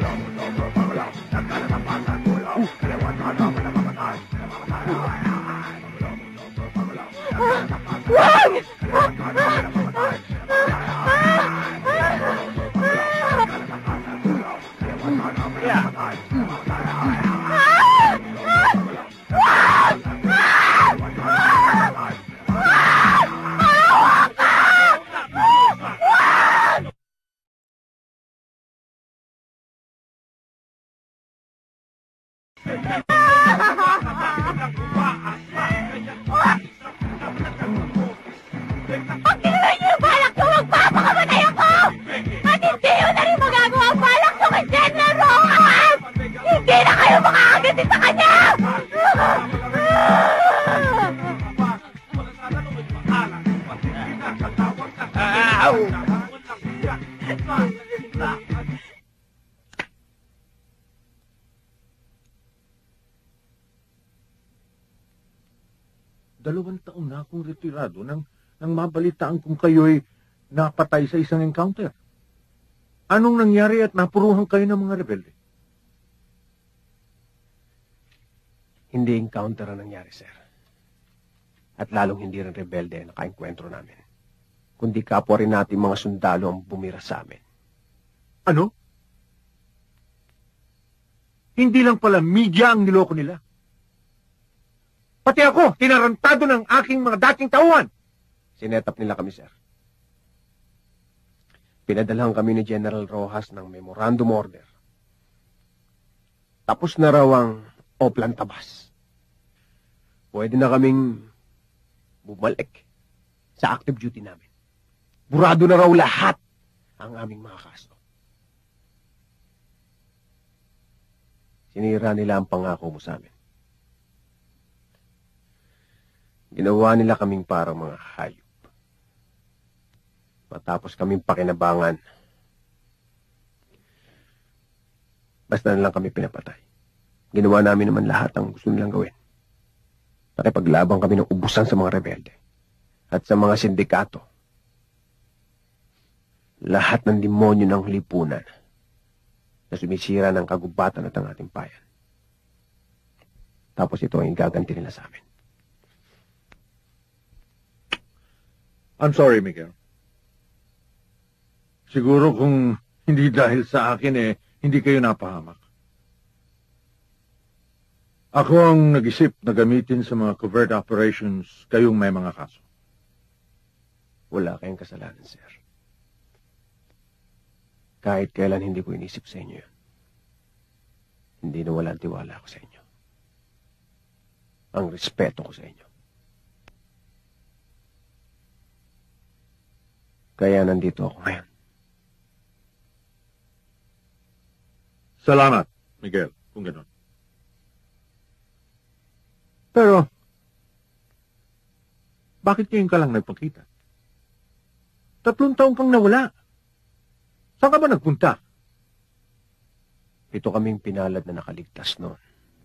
Wag! Pag tinuloy niyo yung balak ko, magpapakamatay ako! At hindi yun na rin magagawa ang balak ko kay General Rojas! Hindi na kayo makakagati sa kanya! Dalawang taon na akong retirado nang, nang mabalitaan kung kayo'y napatay sa isang encounter. Anong nangyari at napuruhan kayo ng mga rebelde? Hindi encounter ang nangyari, sir. At lalong hindi rin rebelde ang nakaenkwentro namin. Kundi kapwa rin natin mga sundalo ang bumira sa amin. Ano? Hindi lang pala media ang niloko nila. Pati ako, tinarantado ng aking mga dating tauhan. Sinetap nila kami, sir. Pinadalhan kami ni General Rojas ng memorandum order. Tapos na raw ang Oplan Tabas. Pwede na kaming bumalik sa active duty namin. Burado na raw lahat ang aming mga kaso. Sinira nila ang pangako mo sa amin. Ginawa nila kaming parang mga hayop. Matapos kaming pakinabangan, basta na lang kami pinapatay. Ginawa namin naman lahat ang gusto nilang gawin. Nakipaglabang kami ng ubusan sa mga rebelde at sa mga sindikato. Lahat ng demonyo ng lipunan na sumisira ng kagubatan at ang ating bayan. Tapos ito ang igaganti nila sa amin. I'm sorry, Miguel. Siguro kung hindi dahil sa akin eh, hindi kayo napahamak. Ako ang nag-isip na gamitin sa mga covert operations kayong may mga kaso. Wala kayong kasalanan, sir. Kahit kailan hindi ko inisip sa inyo yun. Hindi na walang tiwala ko sa inyo. Ang respeto ko sa inyo. Kaya nandito ako ngayon. Salamat, Miguel, kung gano'n. Pero, bakit ngayon ka lang nagpakita? Tatlong taong kang nawala. Saan ka ba nagpunta? Ito kaming pinalad na nakaligtas noon.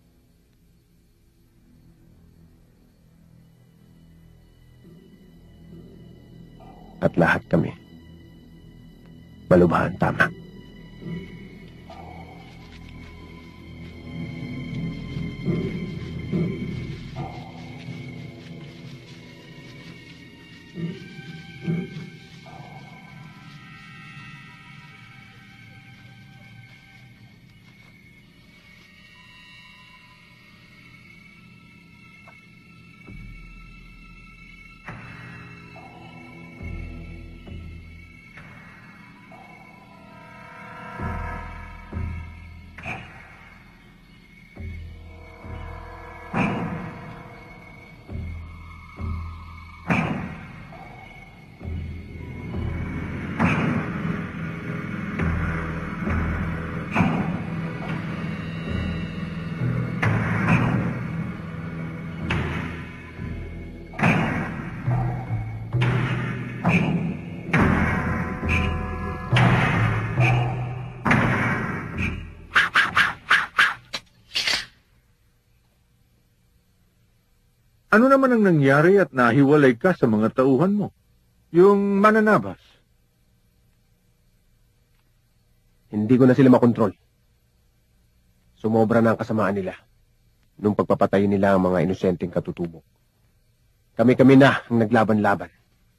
At lahat kami, malubhan tama. Ano naman ang nangyari at nahiwalay ka sa mga tauhan mo? Yung mananabas. Hindi ko na sila makontrol. Sumobra na ang kasamaan nila nung pagpapatay nila ang mga inosenteng katutubok. Kami-kami na ang naglaban-laban.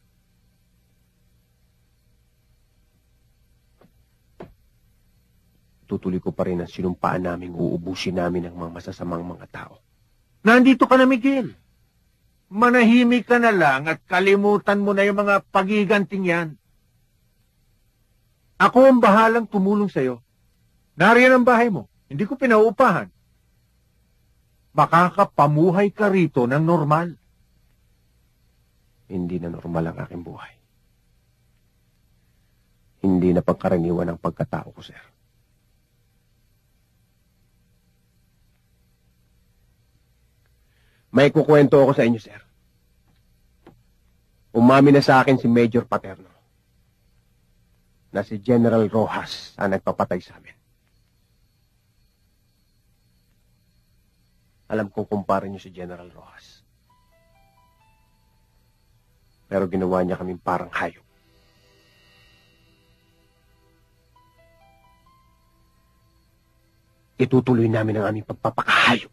Tutuloy ko pa rin ang sinumpaan naming uubusin namin ang mga masasamang mga tao. Nandito ka na, Miguel. Manahimik ka na lang at kalimutan mo na yung mga pagiganting yan. Ako ang bahalang tumulong sa'yo. Nariyan ang bahay mo. Hindi ko pinauupahan. Makakapamuhay ka rito ng normal. Hindi na normal ang aking buhay. Hindi na pagkaraniwan ang pagkatao ko, sir. May kukwento ako sa inyo, sir. Umami na sa akin si Major Paterno na si General Rojas ang nagpapatay sa amin. Alam kong kumpara niyo si General Rojas. Pero ginawa niya kaming parang hayop. Itutuloy namin ang aming pagpapakahayop.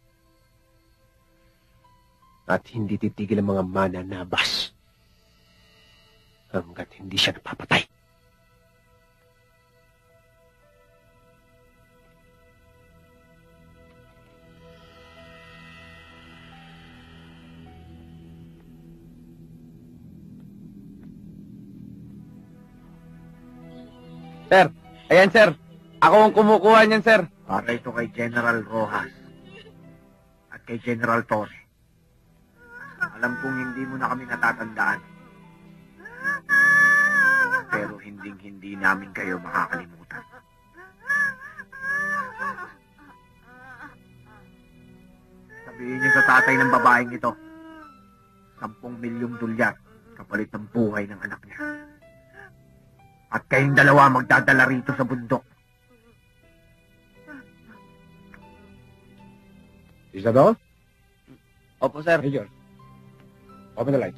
At hindi titigil ang mga mananabas hanggat hindi siya napapatay. Sir, ayan sir. Ako ang kumukuha niyan, sir. Para ito kay General Rojas at kay General Torre. Alam kong hindi mo na kami natatandaan. Pero hinding-hindi namin kayo makakalimutan. Sabihin niyo sa tatay ng babaeng ito, sampung milyong dolyar kapalit ng buhay ng anak niya. At kayong dalawa magdadala rito sa bundok. Is that all? Opo, sir. Major, open the lights.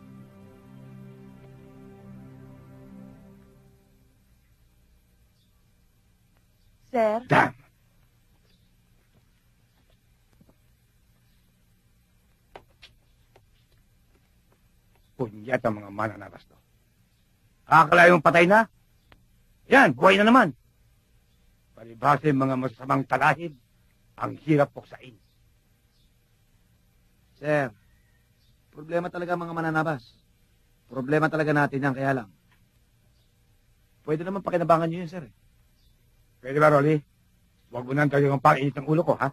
Sir, Damn! Punyat ang mga mananabas to. Akala yung patay na? Yan, buhay na naman. Palibhasa yung mga masasamang talahib, ang hirap puksain. Sir, problema talaga ang mga mananabas. Problema talaga natin yan, kaya lang. Pwede naman pakinabangan nyo yun, sir. Pwede ba, Rolly? Huwag mo nang talagang pang-init ng ulo ko, ha?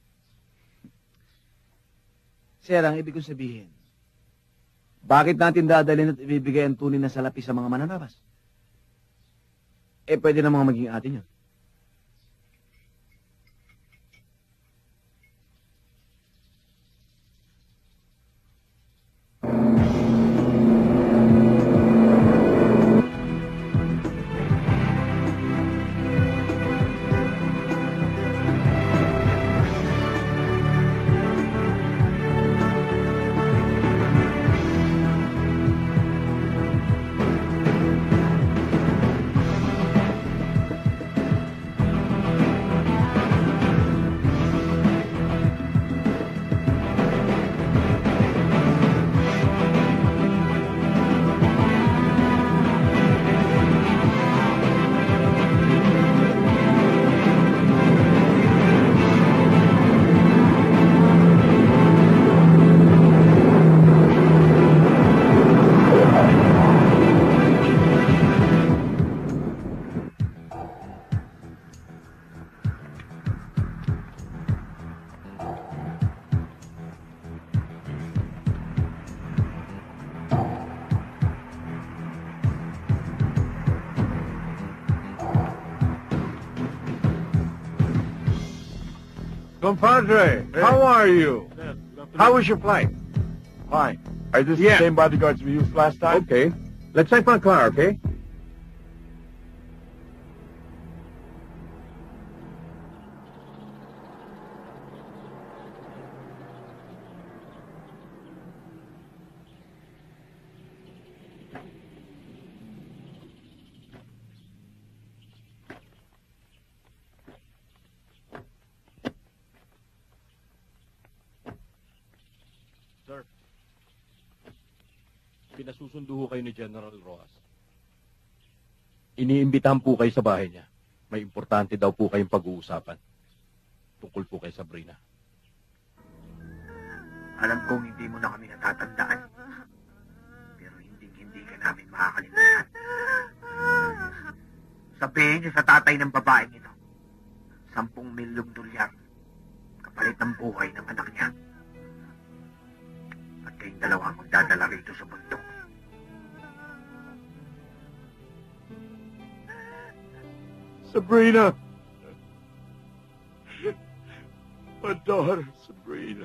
Sir, ang ibig kong sabihin, bakit natin dadalhin at ibibigay ang tunay na salapi sa mga mananabas? Eh, pwede na mga maging atin yun. Compadre, how are you? How was your flight? Fine. Are this Yeah. the same bodyguards we used last time? Okay. Let's check my car, okay? Sir, pinasusundo ho kayo ni General Rojas. Iniimbitahan po kayo sa bahay niya. May importante daw po kayong pag-uusapan. Tungkol po kay Sabrina. Alam kong hindi mo na kami natatandaan. Pero hindi-hindi ka namin makakalimutan. Sabihin niyo sa tatay ng babaeng ito, sampung milyong dolyar, kapalit ng buhay ng anak niya. At kayong dalawa magdadala rito sa bundok. Sabrina! My daughter, Sabrina.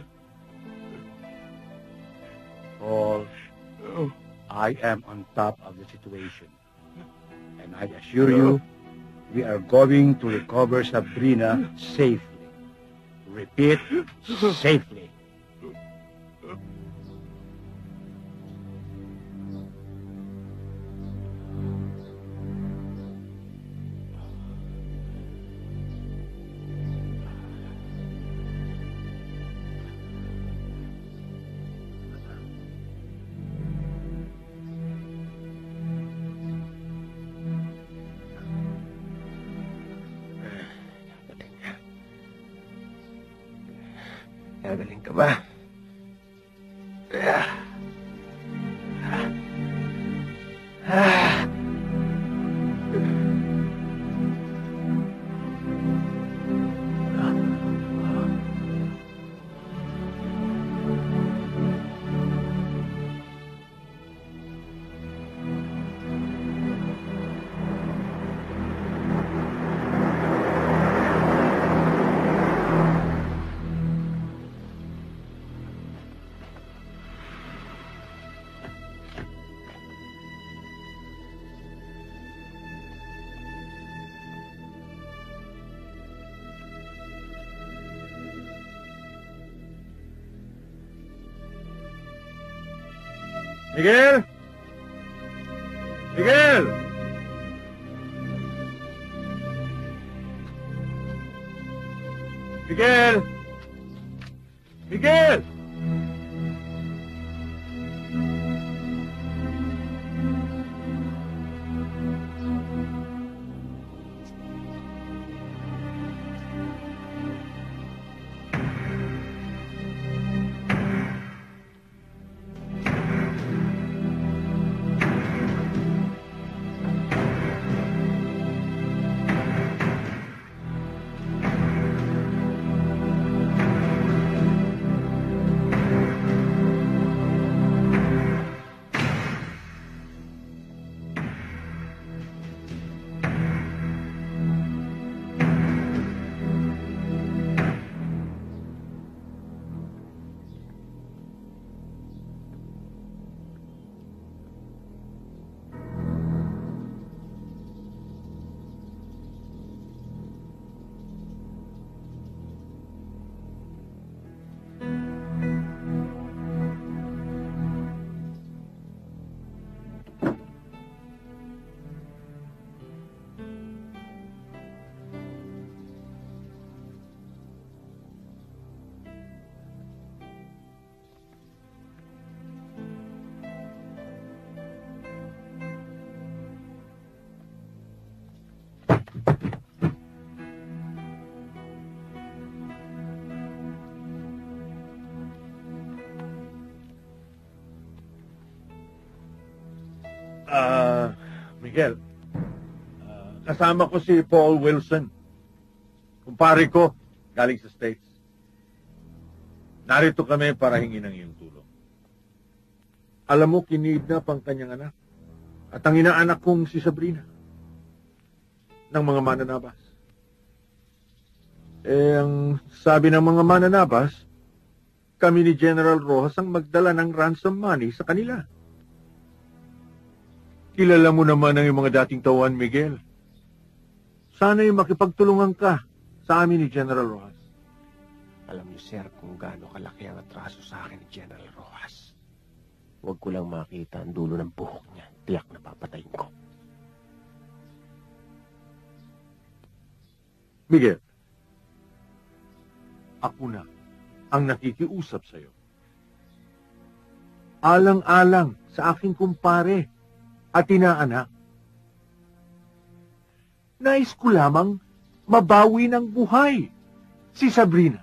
Paul, I am on top of the situation. And I assure you, we are going to recover Sabrina safely. Repeat, safely. Gagaling ka ba? Ah. Ah. Miguel! Miguel! Miguel! Miguel! Ah, Miguel, ah, kasama ko si Paul Wilson. Kumpare ko, galing sa States. Narito kami para hingin ang iyong tulong. Alam mo, kinidnap ang kanyang anak. At ang inaanak kong si Sabrina. Ng mga mananabas. Eh, ang sabi ng mga mananabas, kami ni General Rojas ang magdala ng ransom money sa kanila. Kilala mo naman ang iyong mga dating tauhan, Miguel. Sana'y makipagtulungan ka sa amin ni General Rojas. Alam niyo, sir, kung gaano kalaki ang atraso sa akin ni General Rojas. Huwag ko lang makita ang dulo ng buhok niya. tiyak na papatayin ko. Miguel, ako na ang nakikiusap sa'yo. Alang-alang sa aking kumpare at inaanak. Nais ko lamang mabawi ng buhay si Sabrina.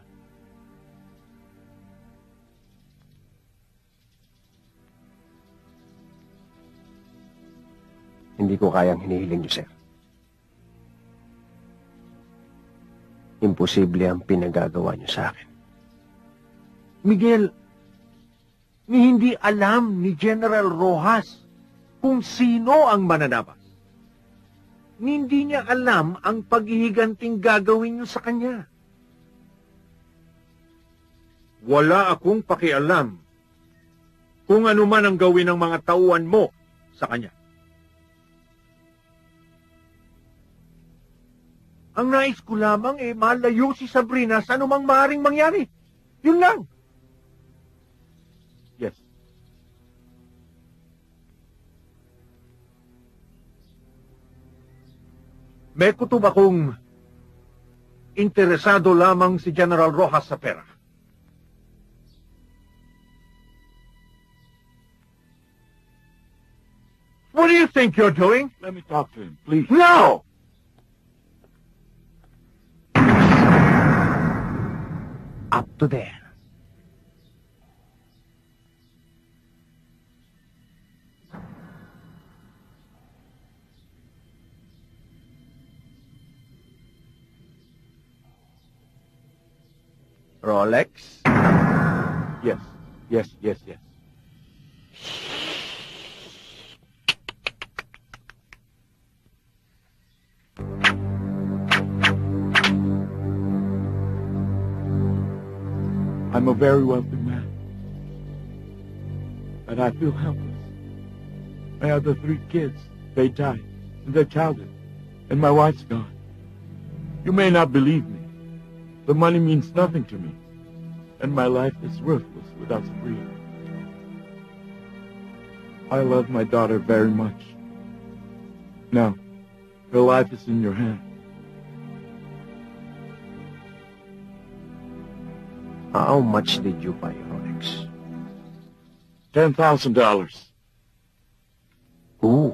Hindi ko kayang hinihiling niyo, sir. Imposible ang pinagagawa niyo sa akin. Miguel, ni hindi alam ni General Rojas kung sino ang mananabas. Ni hindi niya alam ang paghihiganting gagawin niyo sa kanya. Wala akong pakialam kung ano man ang gawin ng mga tauhan mo sa kanya. Ang nais ko lamang eh malayo si Sabrina sa anumang maaaring mangyari. Yun lang. Yes. May kutob akong interesado lamang si General Rojas sa pera. What do you think you're doing? Let me talk to him, please. No! Up to there. Rolex? Yes, yes, yes, yes. I'm a very wealthy man. And I feel helpless. My other three kids, they died, and they're childless, and my wife's gone. You may not believe me. The money means nothing to me, and my life is worthless without Sabrina. I love my daughter very much. Now, her life is in your hands. How much did you buy Rolex? Ten thousand dollars. Ooh.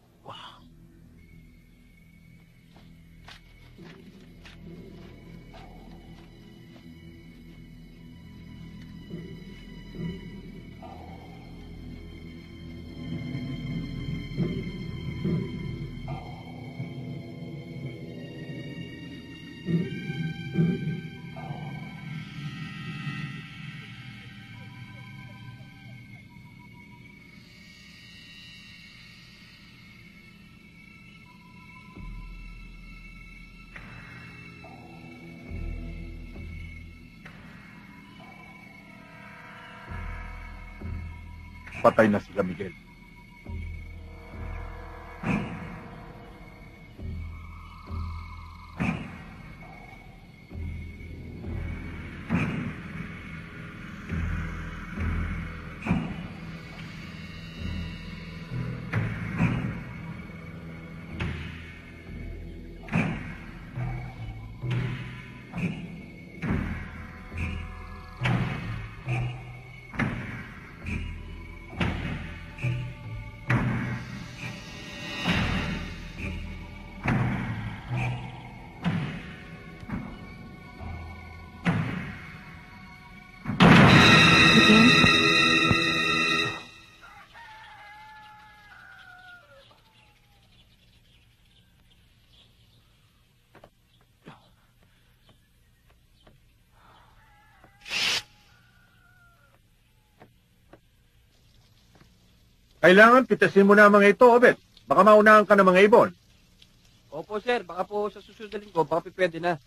Patay na sila, Miguel. Kailangan pitasin mo na ang mga ito, Obet. Baka maunahan ka ng mga ibon. Opo, sir. Baka po sa susunod na linggo, baka pwede na.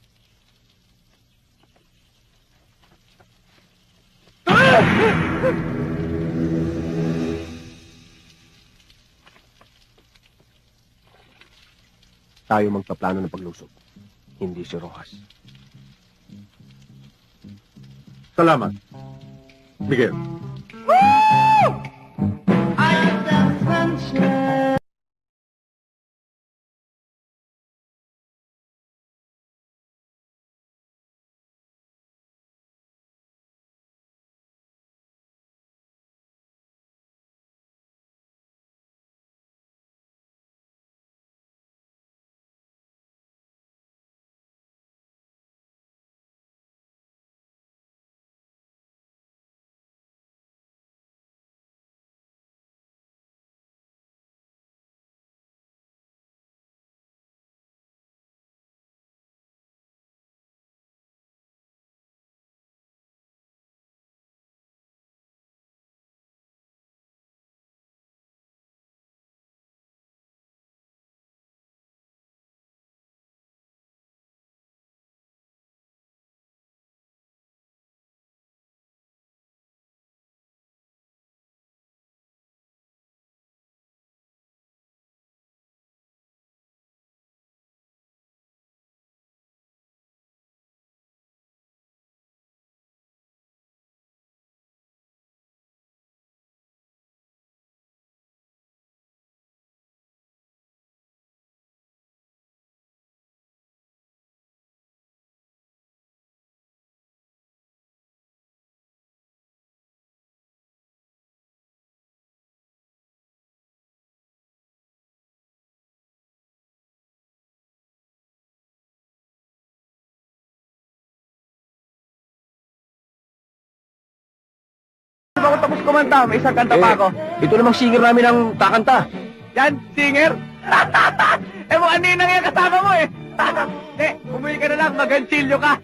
Tayo magpaplano ng paglusob. Hindi si Rojas. Salamat. Miguel. I love sunshine. Hindi ako tapos kumanta. May isang kanta pa ako. Ito namang singer namin ang kakanta. Yan, singer. Eh, mukhang ninang yan kasama mo eh. Eh, umuwi ka na lang. Maganchilyo ka.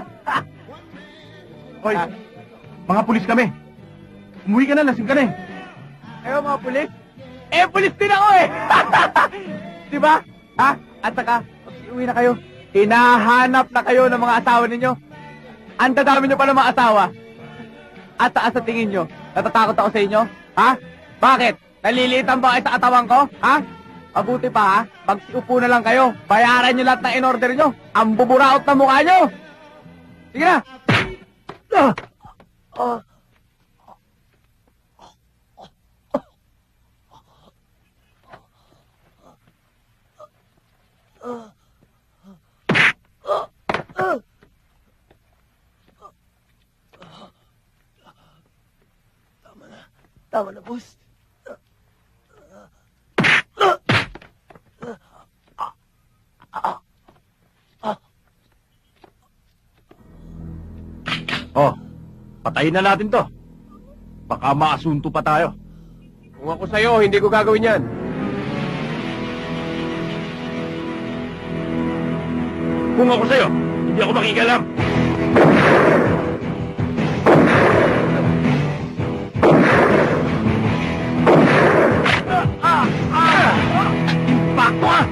Hoy, mga pulis kami. Umuwi ka na, lasing ka na eh. Ayaw mga pulis? Eh, pulis din ako eh! Di ba? Ha? At saka, uwi na kayo. Hinahanap na kayo ng mga asawa ninyo. Ang dadami nyo pa ng mga asawa. At taas sa tingin nyo, natatakot ako sa inyo? Ha? Bakit? Naliliitan ba kayo sa katawan ko? Ha? Mabuti pa ha? Pagsiupo na lang kayo, bayaran nyo lahat ng in-order nyo. Ang buburaot na mukha nyo! Sige na! Ah! Ah! Tama na, boss. Oh, patayin na natin to. Baka maasunto pa tayo. Kung ako sa'yo, hindi ko gagawin yan. Kung ako sa'yo, hindi ako makikialam. Impacto ka!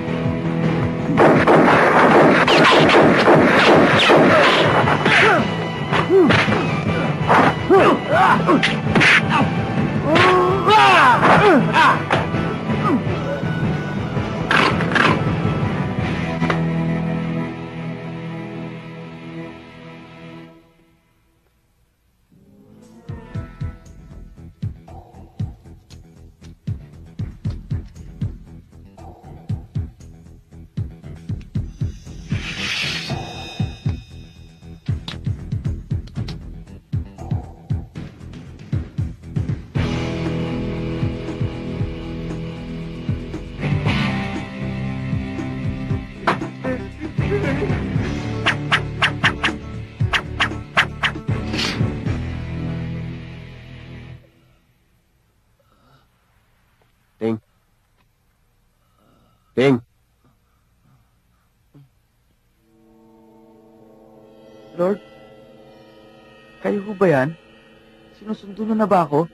Ting. Ting. Lord, kayo ho ba yan? Sinusundo na na ba ako?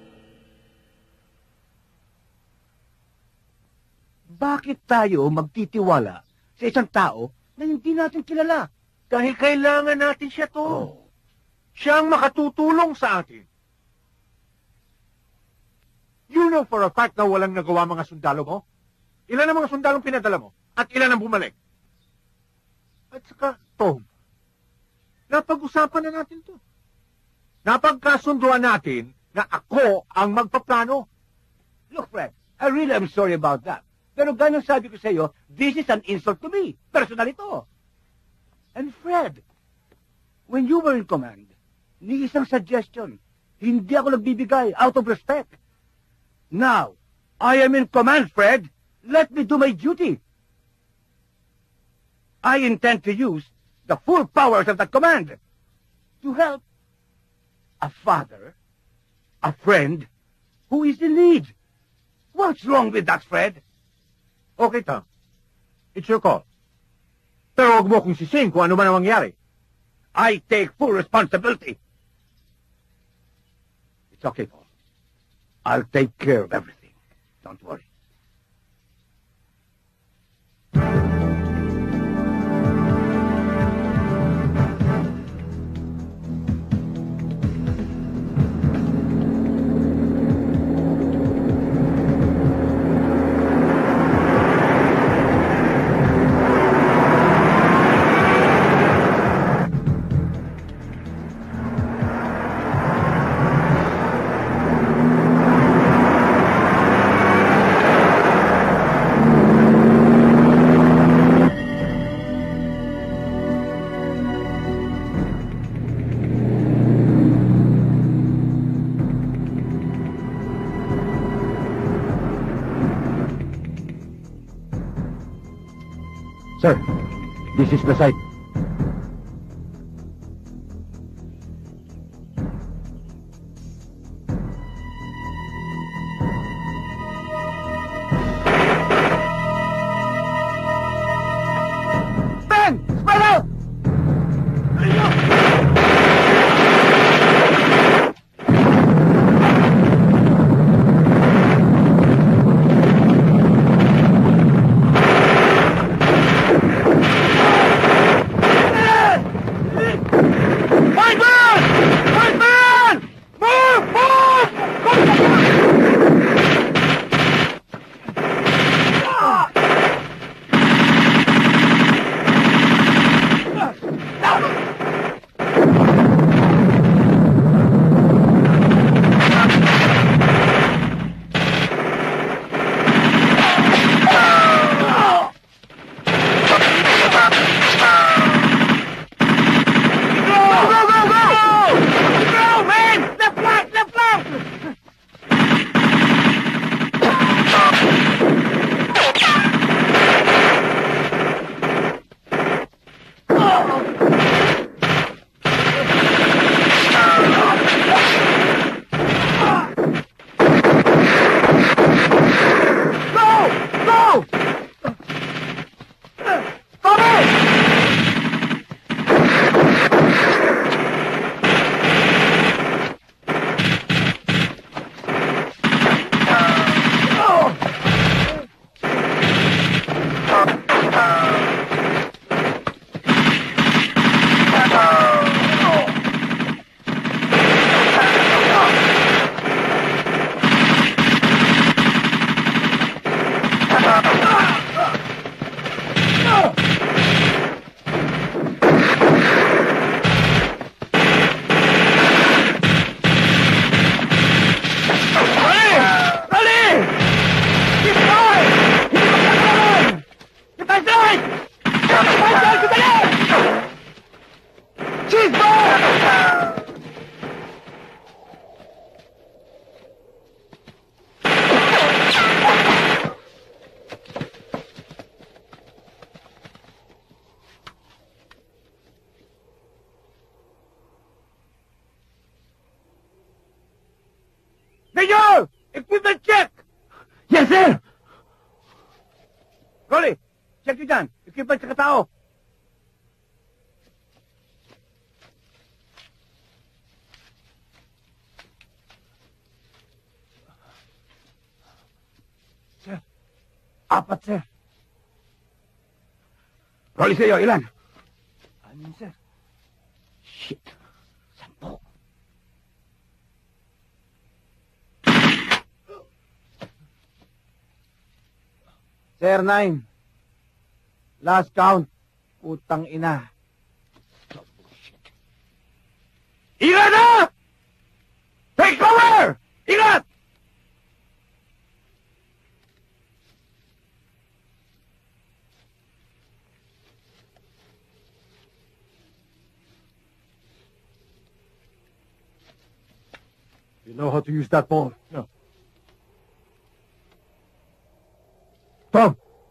Bakit tayo magtitiwala sa isang tao na hindi natin kilala? Dahil kailangan natin siya to. Oh. Siya ang makatutulong sa atin. You know for a fact na walang nagawa mga sundalo mo? Ilan ang mga sundalong pinadala mo? At ilan ang bumalik? At saka, Tom, napag-usapan na natin to. Napagkasunduan natin na ako ang magpaplano. Look, Fred, I really am sorry about that. Pero ganyan sabi ko sa iyo, this is an insult to me. Personal ito. And Fred, when you were in command, ni isang suggestion, hindi ako nagbibigay out of respect. Now, I am in command, Fred. Let me do my duty. I intend to use the full powers of that command to help a father, a friend, who is in need. What's wrong with that, Fred? Okay, Tom. It's your call. Pero huwag mo kong sising kung ano man ang mangyari. I take full responsibility. It's okay, Paul. I'll take care of everything. Don't worry. Sir, this is the site. Equipment check! Yes, sir! Rolly, check nyo dyan. Equipment sa katao. Sir, apat, sir. Rolly sa'yo, ilan? Anin, sir? Shit. Sampo. Sir, nine. Last count. Putang ina. Ingat na! Take cover! Ingat! You know how to use that ball? No. Tom!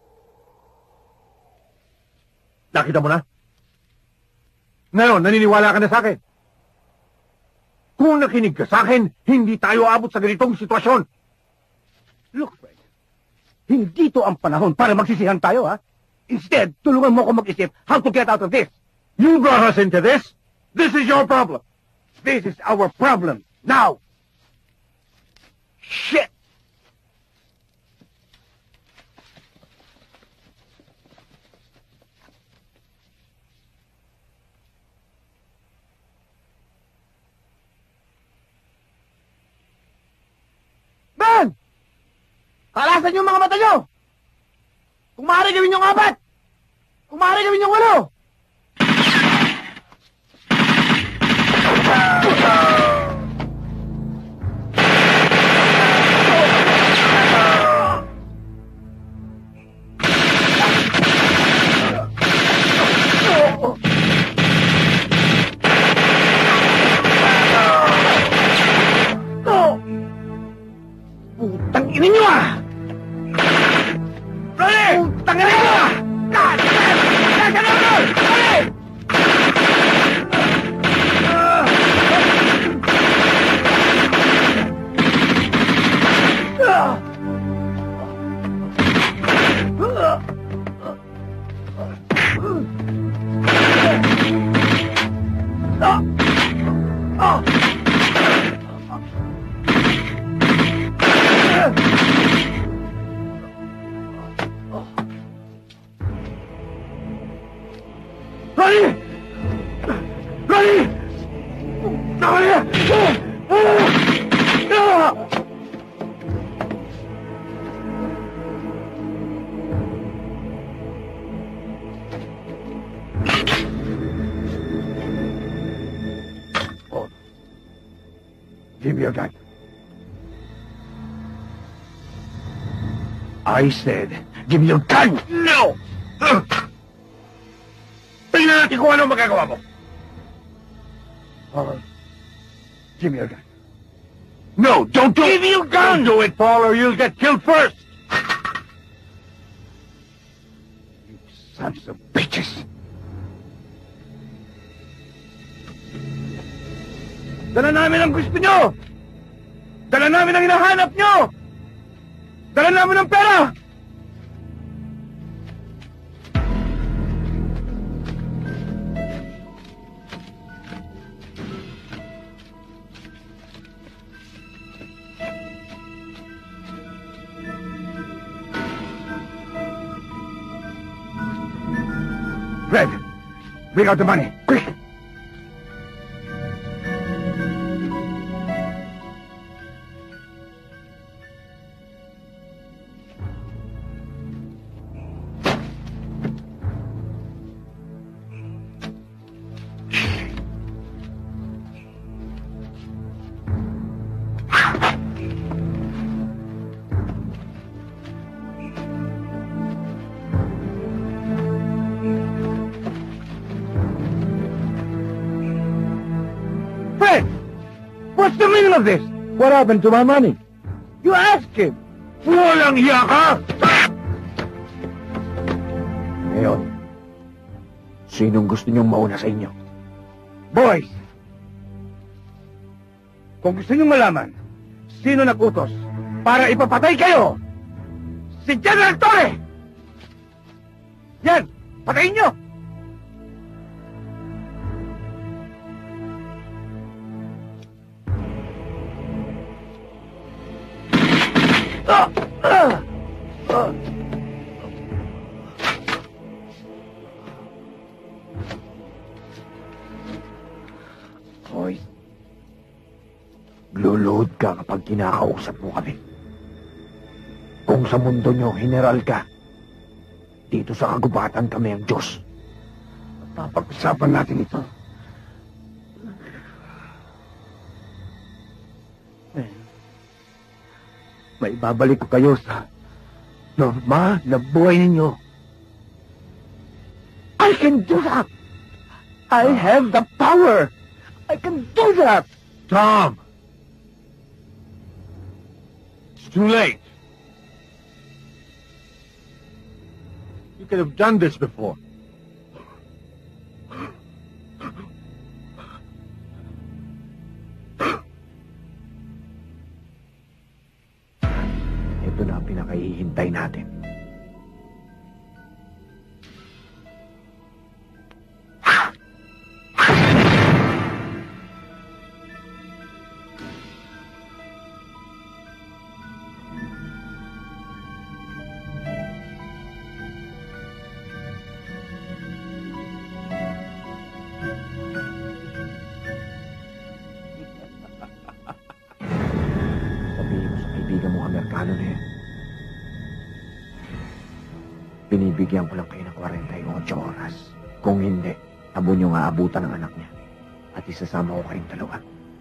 Nakita mo na? Ngayon, naniniwala ka na sa akin. Kung nakinig ka sa akin, hindi tayo abot sa ganitong sitwasyon. Look, Fred. Hindi to ang panahon para magsisihan tayo, ha? Instead, tulungan mo ako mag-isip how to get out of this. You brought us into this. This is your problem. This is our problem. Now! Shit! Ben! Kalasan yung mga mata nyo! Kung maaari gawin yung apat! Kung maaari gawin yung walo! Putang ina nyo, ah! Rolly! Putang ina nyo, ah! God! God! God! God! Rolly! Rolly! Rolly! Rolly! Oh. Give me your gun. I said, give me your gun! No! Tingnan natin kung ano magagawa mo. Paul, give me your gun. No, don't do it! Give me your gun! Don't do it, Paul, or you'll get killed first! You sons of bitches! Dala namin ang gusto nyo! Dala namin ang hinahanap nyo! Dala namin ang pera! Fred, bring out the money, quick! What's the meaning of this? What happened to my money? You ask him. Walang hiya ka! Ngayon, sinong gusto niyong mauna sa inyo? Boys! Kung gusto niyong malaman sino nag-utos para ipapatay kayo! Si General Torre! Yan! Patayin nyo! Ah! Ah! Ah! Hoy, luluhod ka kapag kinakausap mo kami. Kung sa mundo nyo, general ka, dito sa kagubatan kami ang Diyos. Papag-usapan natin ito. Eh, may babalik ko kayo sa normal na buhay ninyo. I can do that! I have the power! I can do that! Tom! It's too late. You could have done this before. Ito na ang pinakahihintay natin. Binibigyan ko lang kayo ng forty-eight oras. Kung hindi, abo nyo nga abutan ng anak niya. At isasama ko kayong dalawa.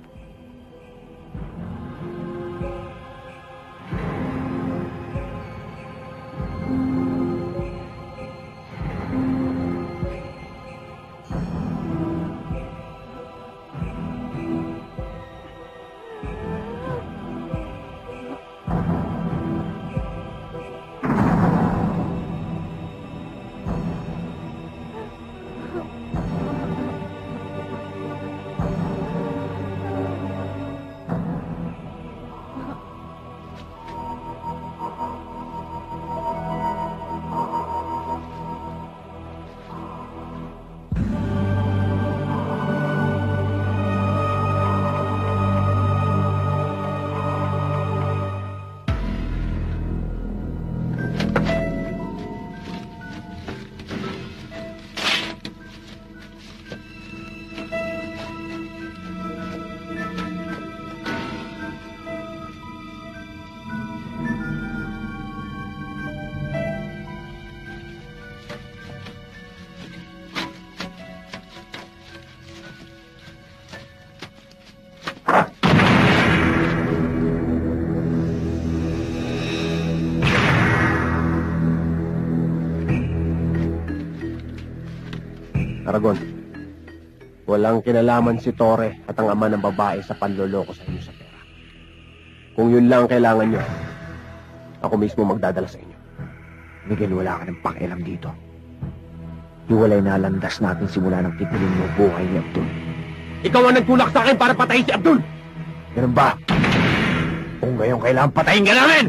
Aragon, walang kinalaman si Torre at ang ama ng babae sa panloloko sa inyo sa pera. Kung yun lang ang kailangan nyo, ako mismo magdadala sa inyo. Miguel, wala ka ng pakialam dito. Hiwalay na landas natin simula ng titilin mo buhay ni Abdul. Ikaw ang nagtulak sa akin para patayin si Abdul! Ganun ba? Kung ngayon kailangan patayin ka namin!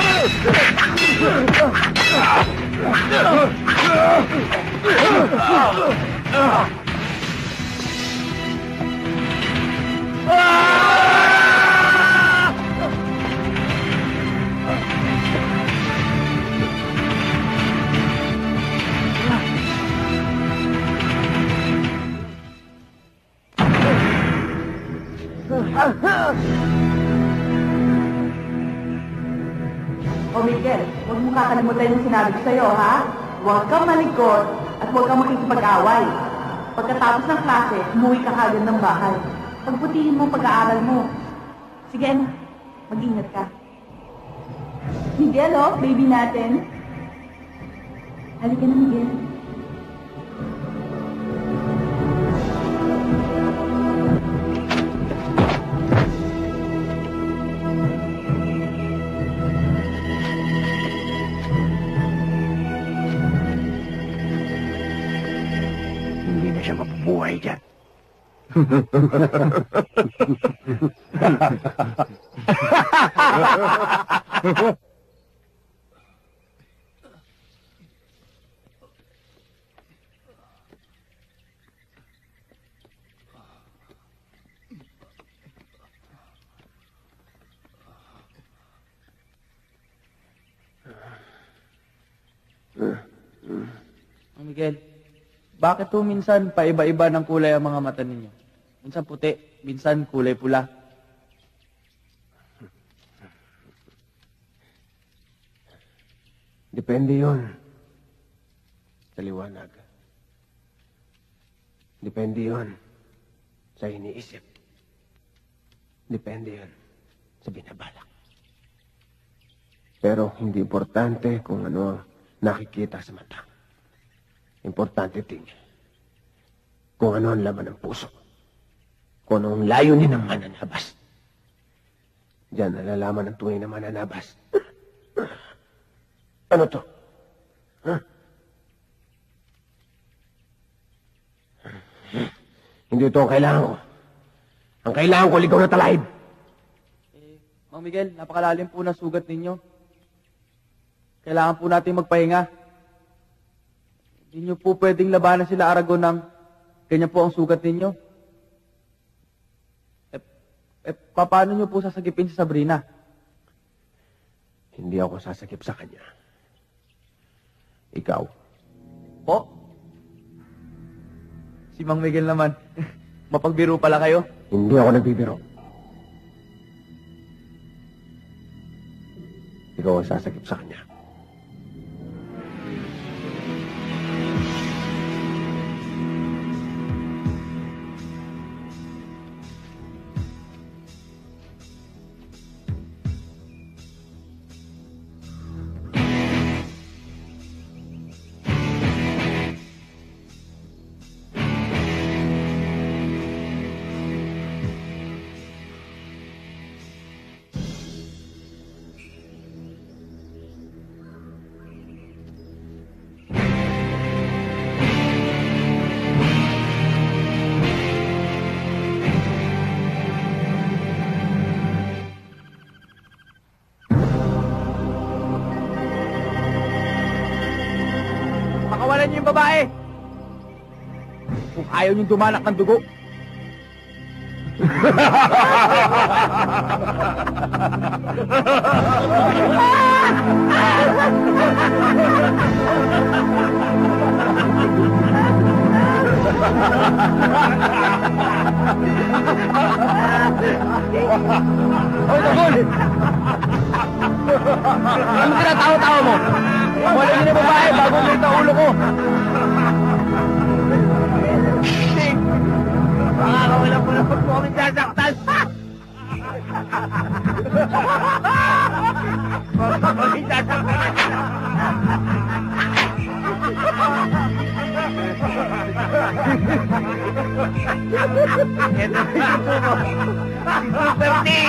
O Miguel, huwag mo kakalimutan yung sinabi ko sa'yo, ha? Huwag kang malikot at huwag kang makikipag-away. Pagkatapos ng klase, umuwi ka kagad ng bahay. Pagputihin mo pag-aaral mo. Sige, anak. Mag-ingat ka. Miguel, oh, baby natin. Halika na, Miguel. Hindi na siya mabubuhay dyan. Mang Miguel, bakit po minsan paiba-iba ng kulay ang mga mata ninyo? Minsan puti, minsan kulay pula. Depende yun sa liwanag. Depende yun sa iniisip. Depende yun sa binabalak. Pero hindi importante kung ano ang nakikita sa mata. Importante din kung ano ang laman ng puso. Kung ano ang layunin ng mananabas. Diyan nalalaman ng tunay na mananabas. Ano to? Huh? Hindi ito ang kailangan ko. Ang kailangan ko, ligaw na talahib. Eh, Mang Miguel, napakalalim po na sugat ninyo. Kailangan po natin magpahinga. Hindi nyo po pwedeng labanan sila Aragon ng ganyan po ang sugat ninyo. Eh, eh paano nyo po sasagipin si Sabrina? Hindi ako sasakip sa kanya. Ikaw. Po? Si Mang Miguel naman. Mapagbiro pala kayo. Hindi ako nagbibiro. Ikaw ang sasakip sa kanya. Pakawalan niyo yung babae. Kung ayaw niyong dumanak ng dugo. Hoy, Dagol! Ano tinatawa-tawa mo? Wala niyo na babae bago ulit ang ulo ko. Makakawala po na pag po kami sasaktan. Baka kami sasaktan. Ito si Sumo. Si Super Ting.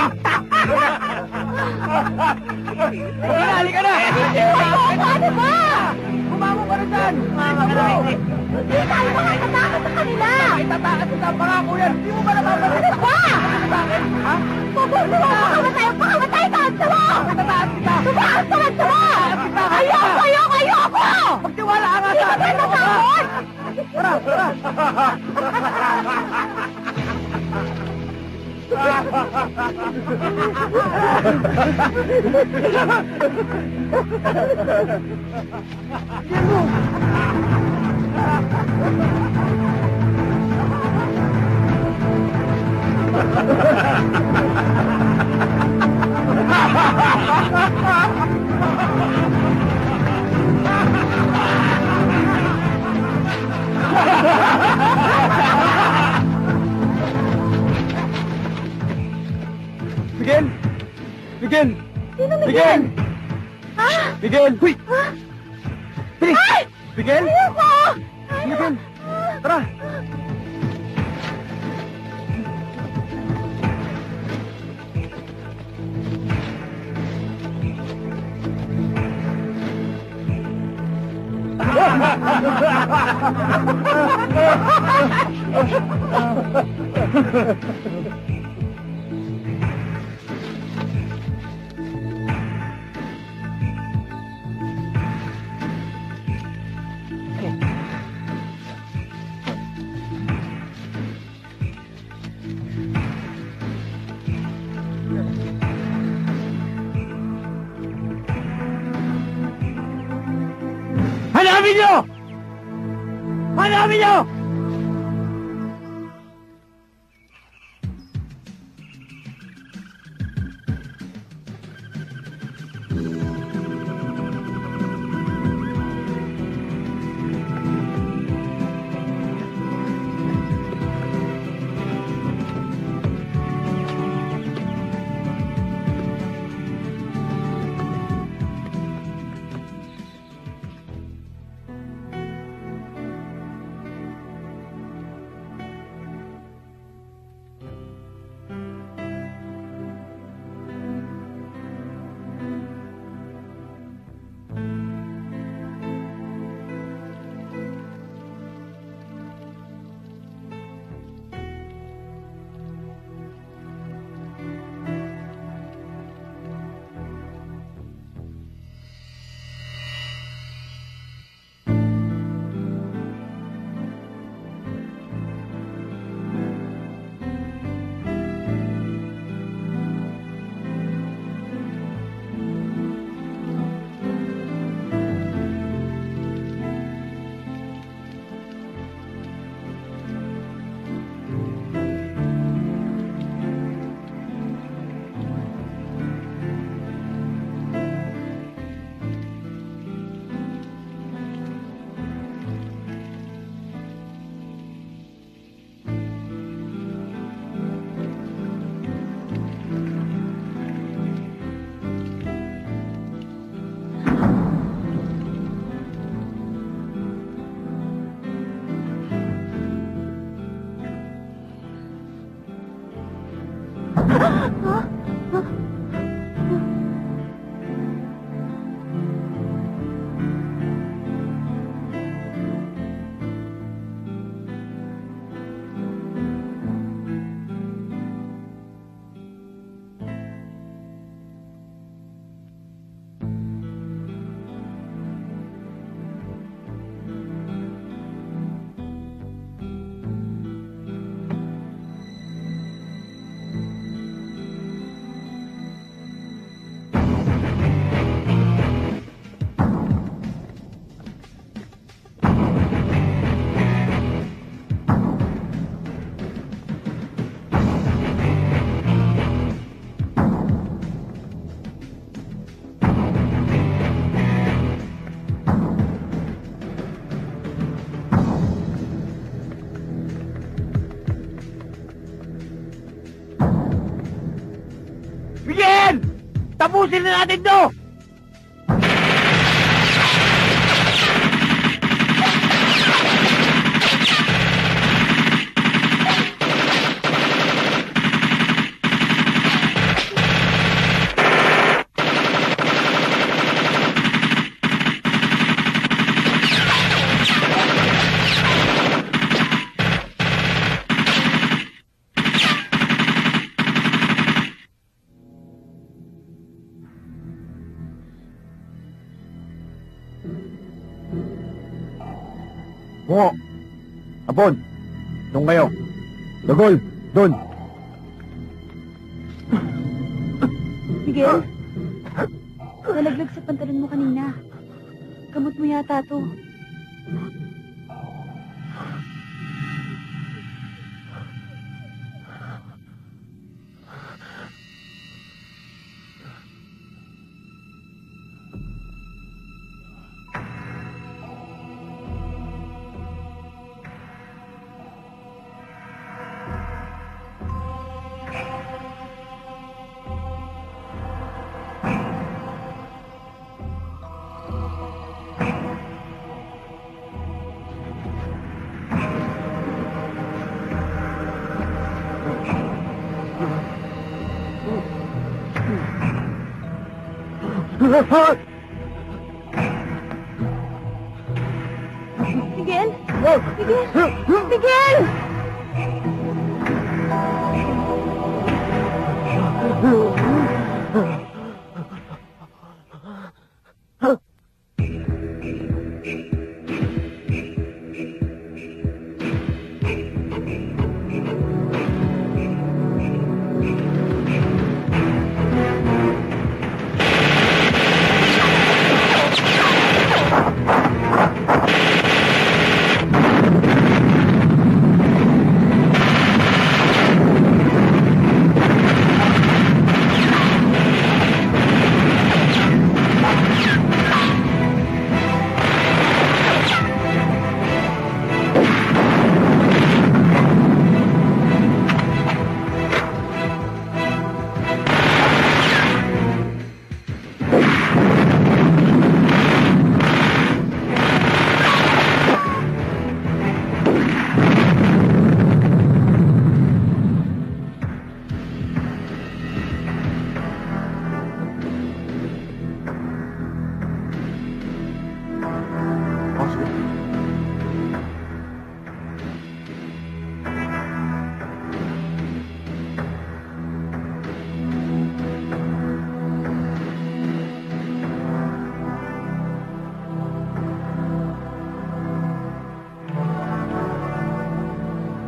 Halika na! Paano ba? Kumamo ka na dyan! Kumamo ka na! Hindi tayo makakatakot sa kanila! Itatakas sa pangako yan! Hindi mo ba napapalit? Ano ba? Bakit? Ha? Mabuti mo! Pakamatay! Pakamatay! Taas mo! Itatakas kita! Tumaas ka! Tumaas! Ayoko! Ayoko! Ayoko! Magtiwala ka nga sa akin! Hindi ka natakot! Tara! Tara! Miguel! Miguel! Sino Miguel? Miguel! Ha? Miguel! Huy! Ha? Bilis! Ay! Miguel! Ayoko! Miguel! Tara! Hanapin nyo! Hanapin nyo! Tapusin na natin to! Bungo! Apon! Doon kayo! Dagol! Doon! Miguel, nalaglag sa pantalon mo kanina. Gamot mo yata to. Miguel! Miguel! Miguel!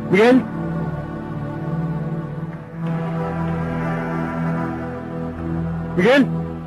Miguel? Miguel?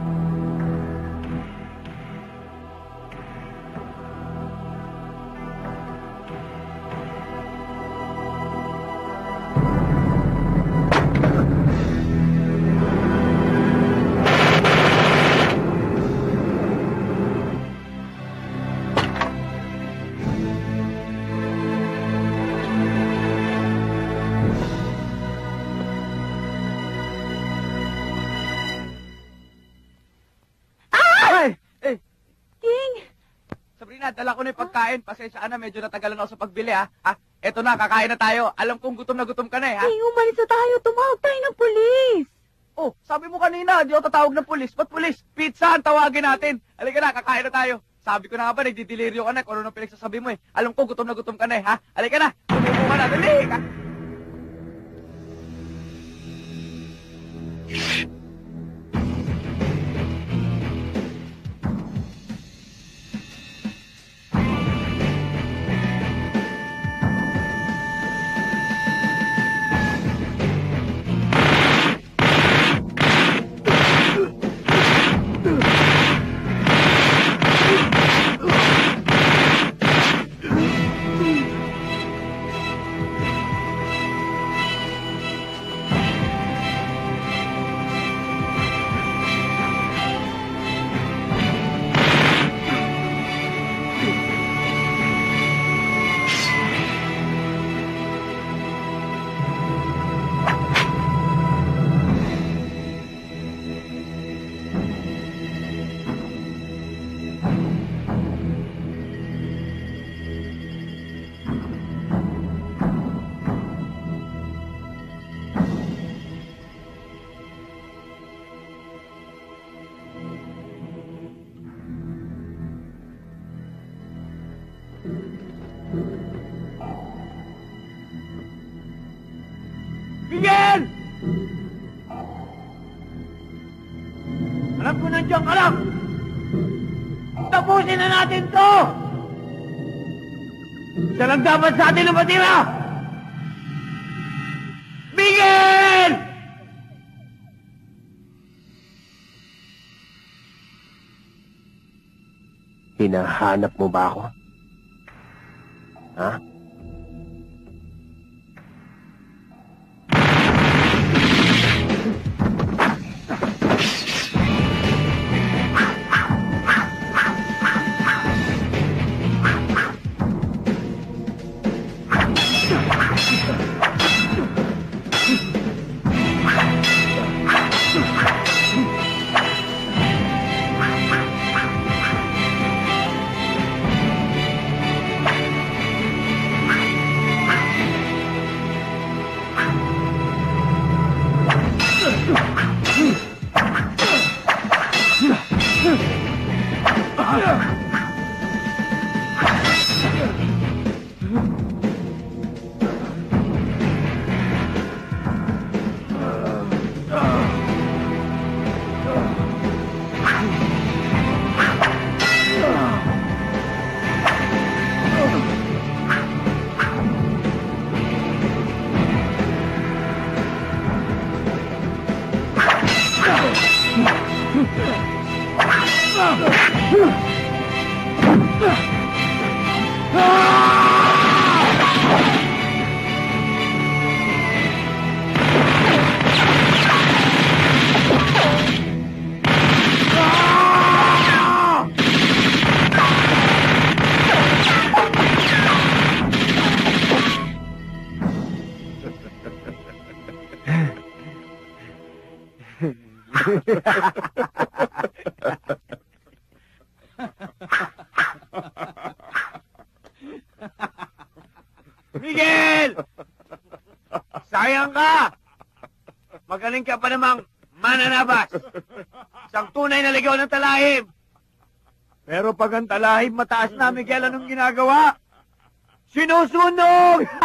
Sabrina, dala ko na yung pagkain. Pasensya ka na, medyo natagalan ako sa pagbili, ha? Ah, eto na, kakain na tayo. Alam kong gutom na gutom ka na, eh, ha? King, umalis na tayo. Tumawag tayo ng pulis. Oh, sabi mo kanina, di ako tatawag ng pulis. Ba't pulis? Pizza ang tawagin natin. Halika na, kakain na tayo. Sabi ko na nga ba, nagdidelirio ka na, kung ano nang pinagsasabi mo, eh. Alam ko, gutom na gutom ka na, eh, ha? Halika na, tumubo ka na, dali ka. Miguel! Alam ko nandiyan ka lang! Tapusin na natin to! Siya lang dapat sa atin na matira! Miguel! Hinahanap mo ba ako? Ha? Miguel! Sayang ka! Magaling ka pa namang mananabas. Isang tunay na ligaw ng talahim. Pero pag ang talahim mataas na, Miguel, anong ginagawa? Sinusunog!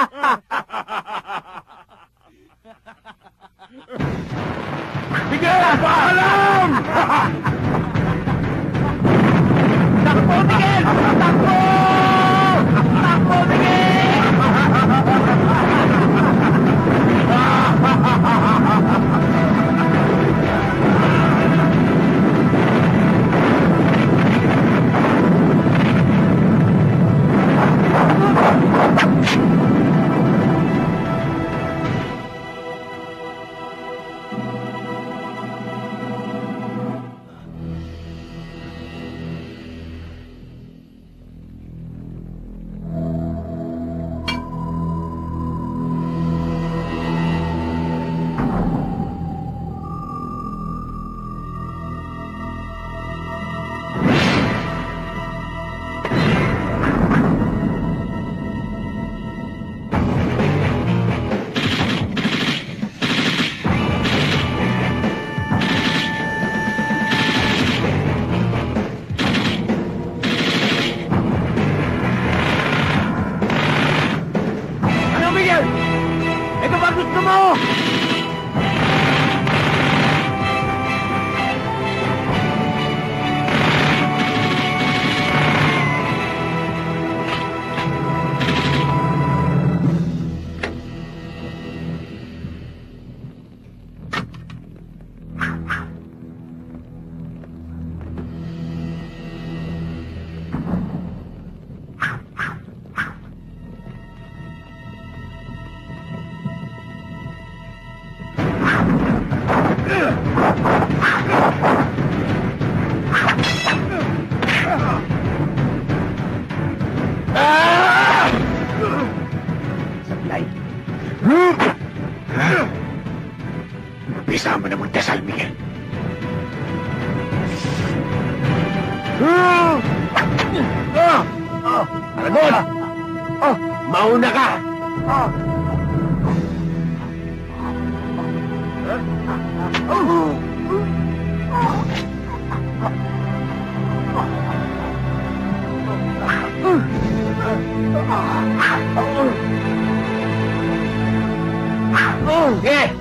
Miguel! Paalam! Takbo, Miguel! Takbo! Takbo, Miguel! Aragon! Mauna ka! Sige!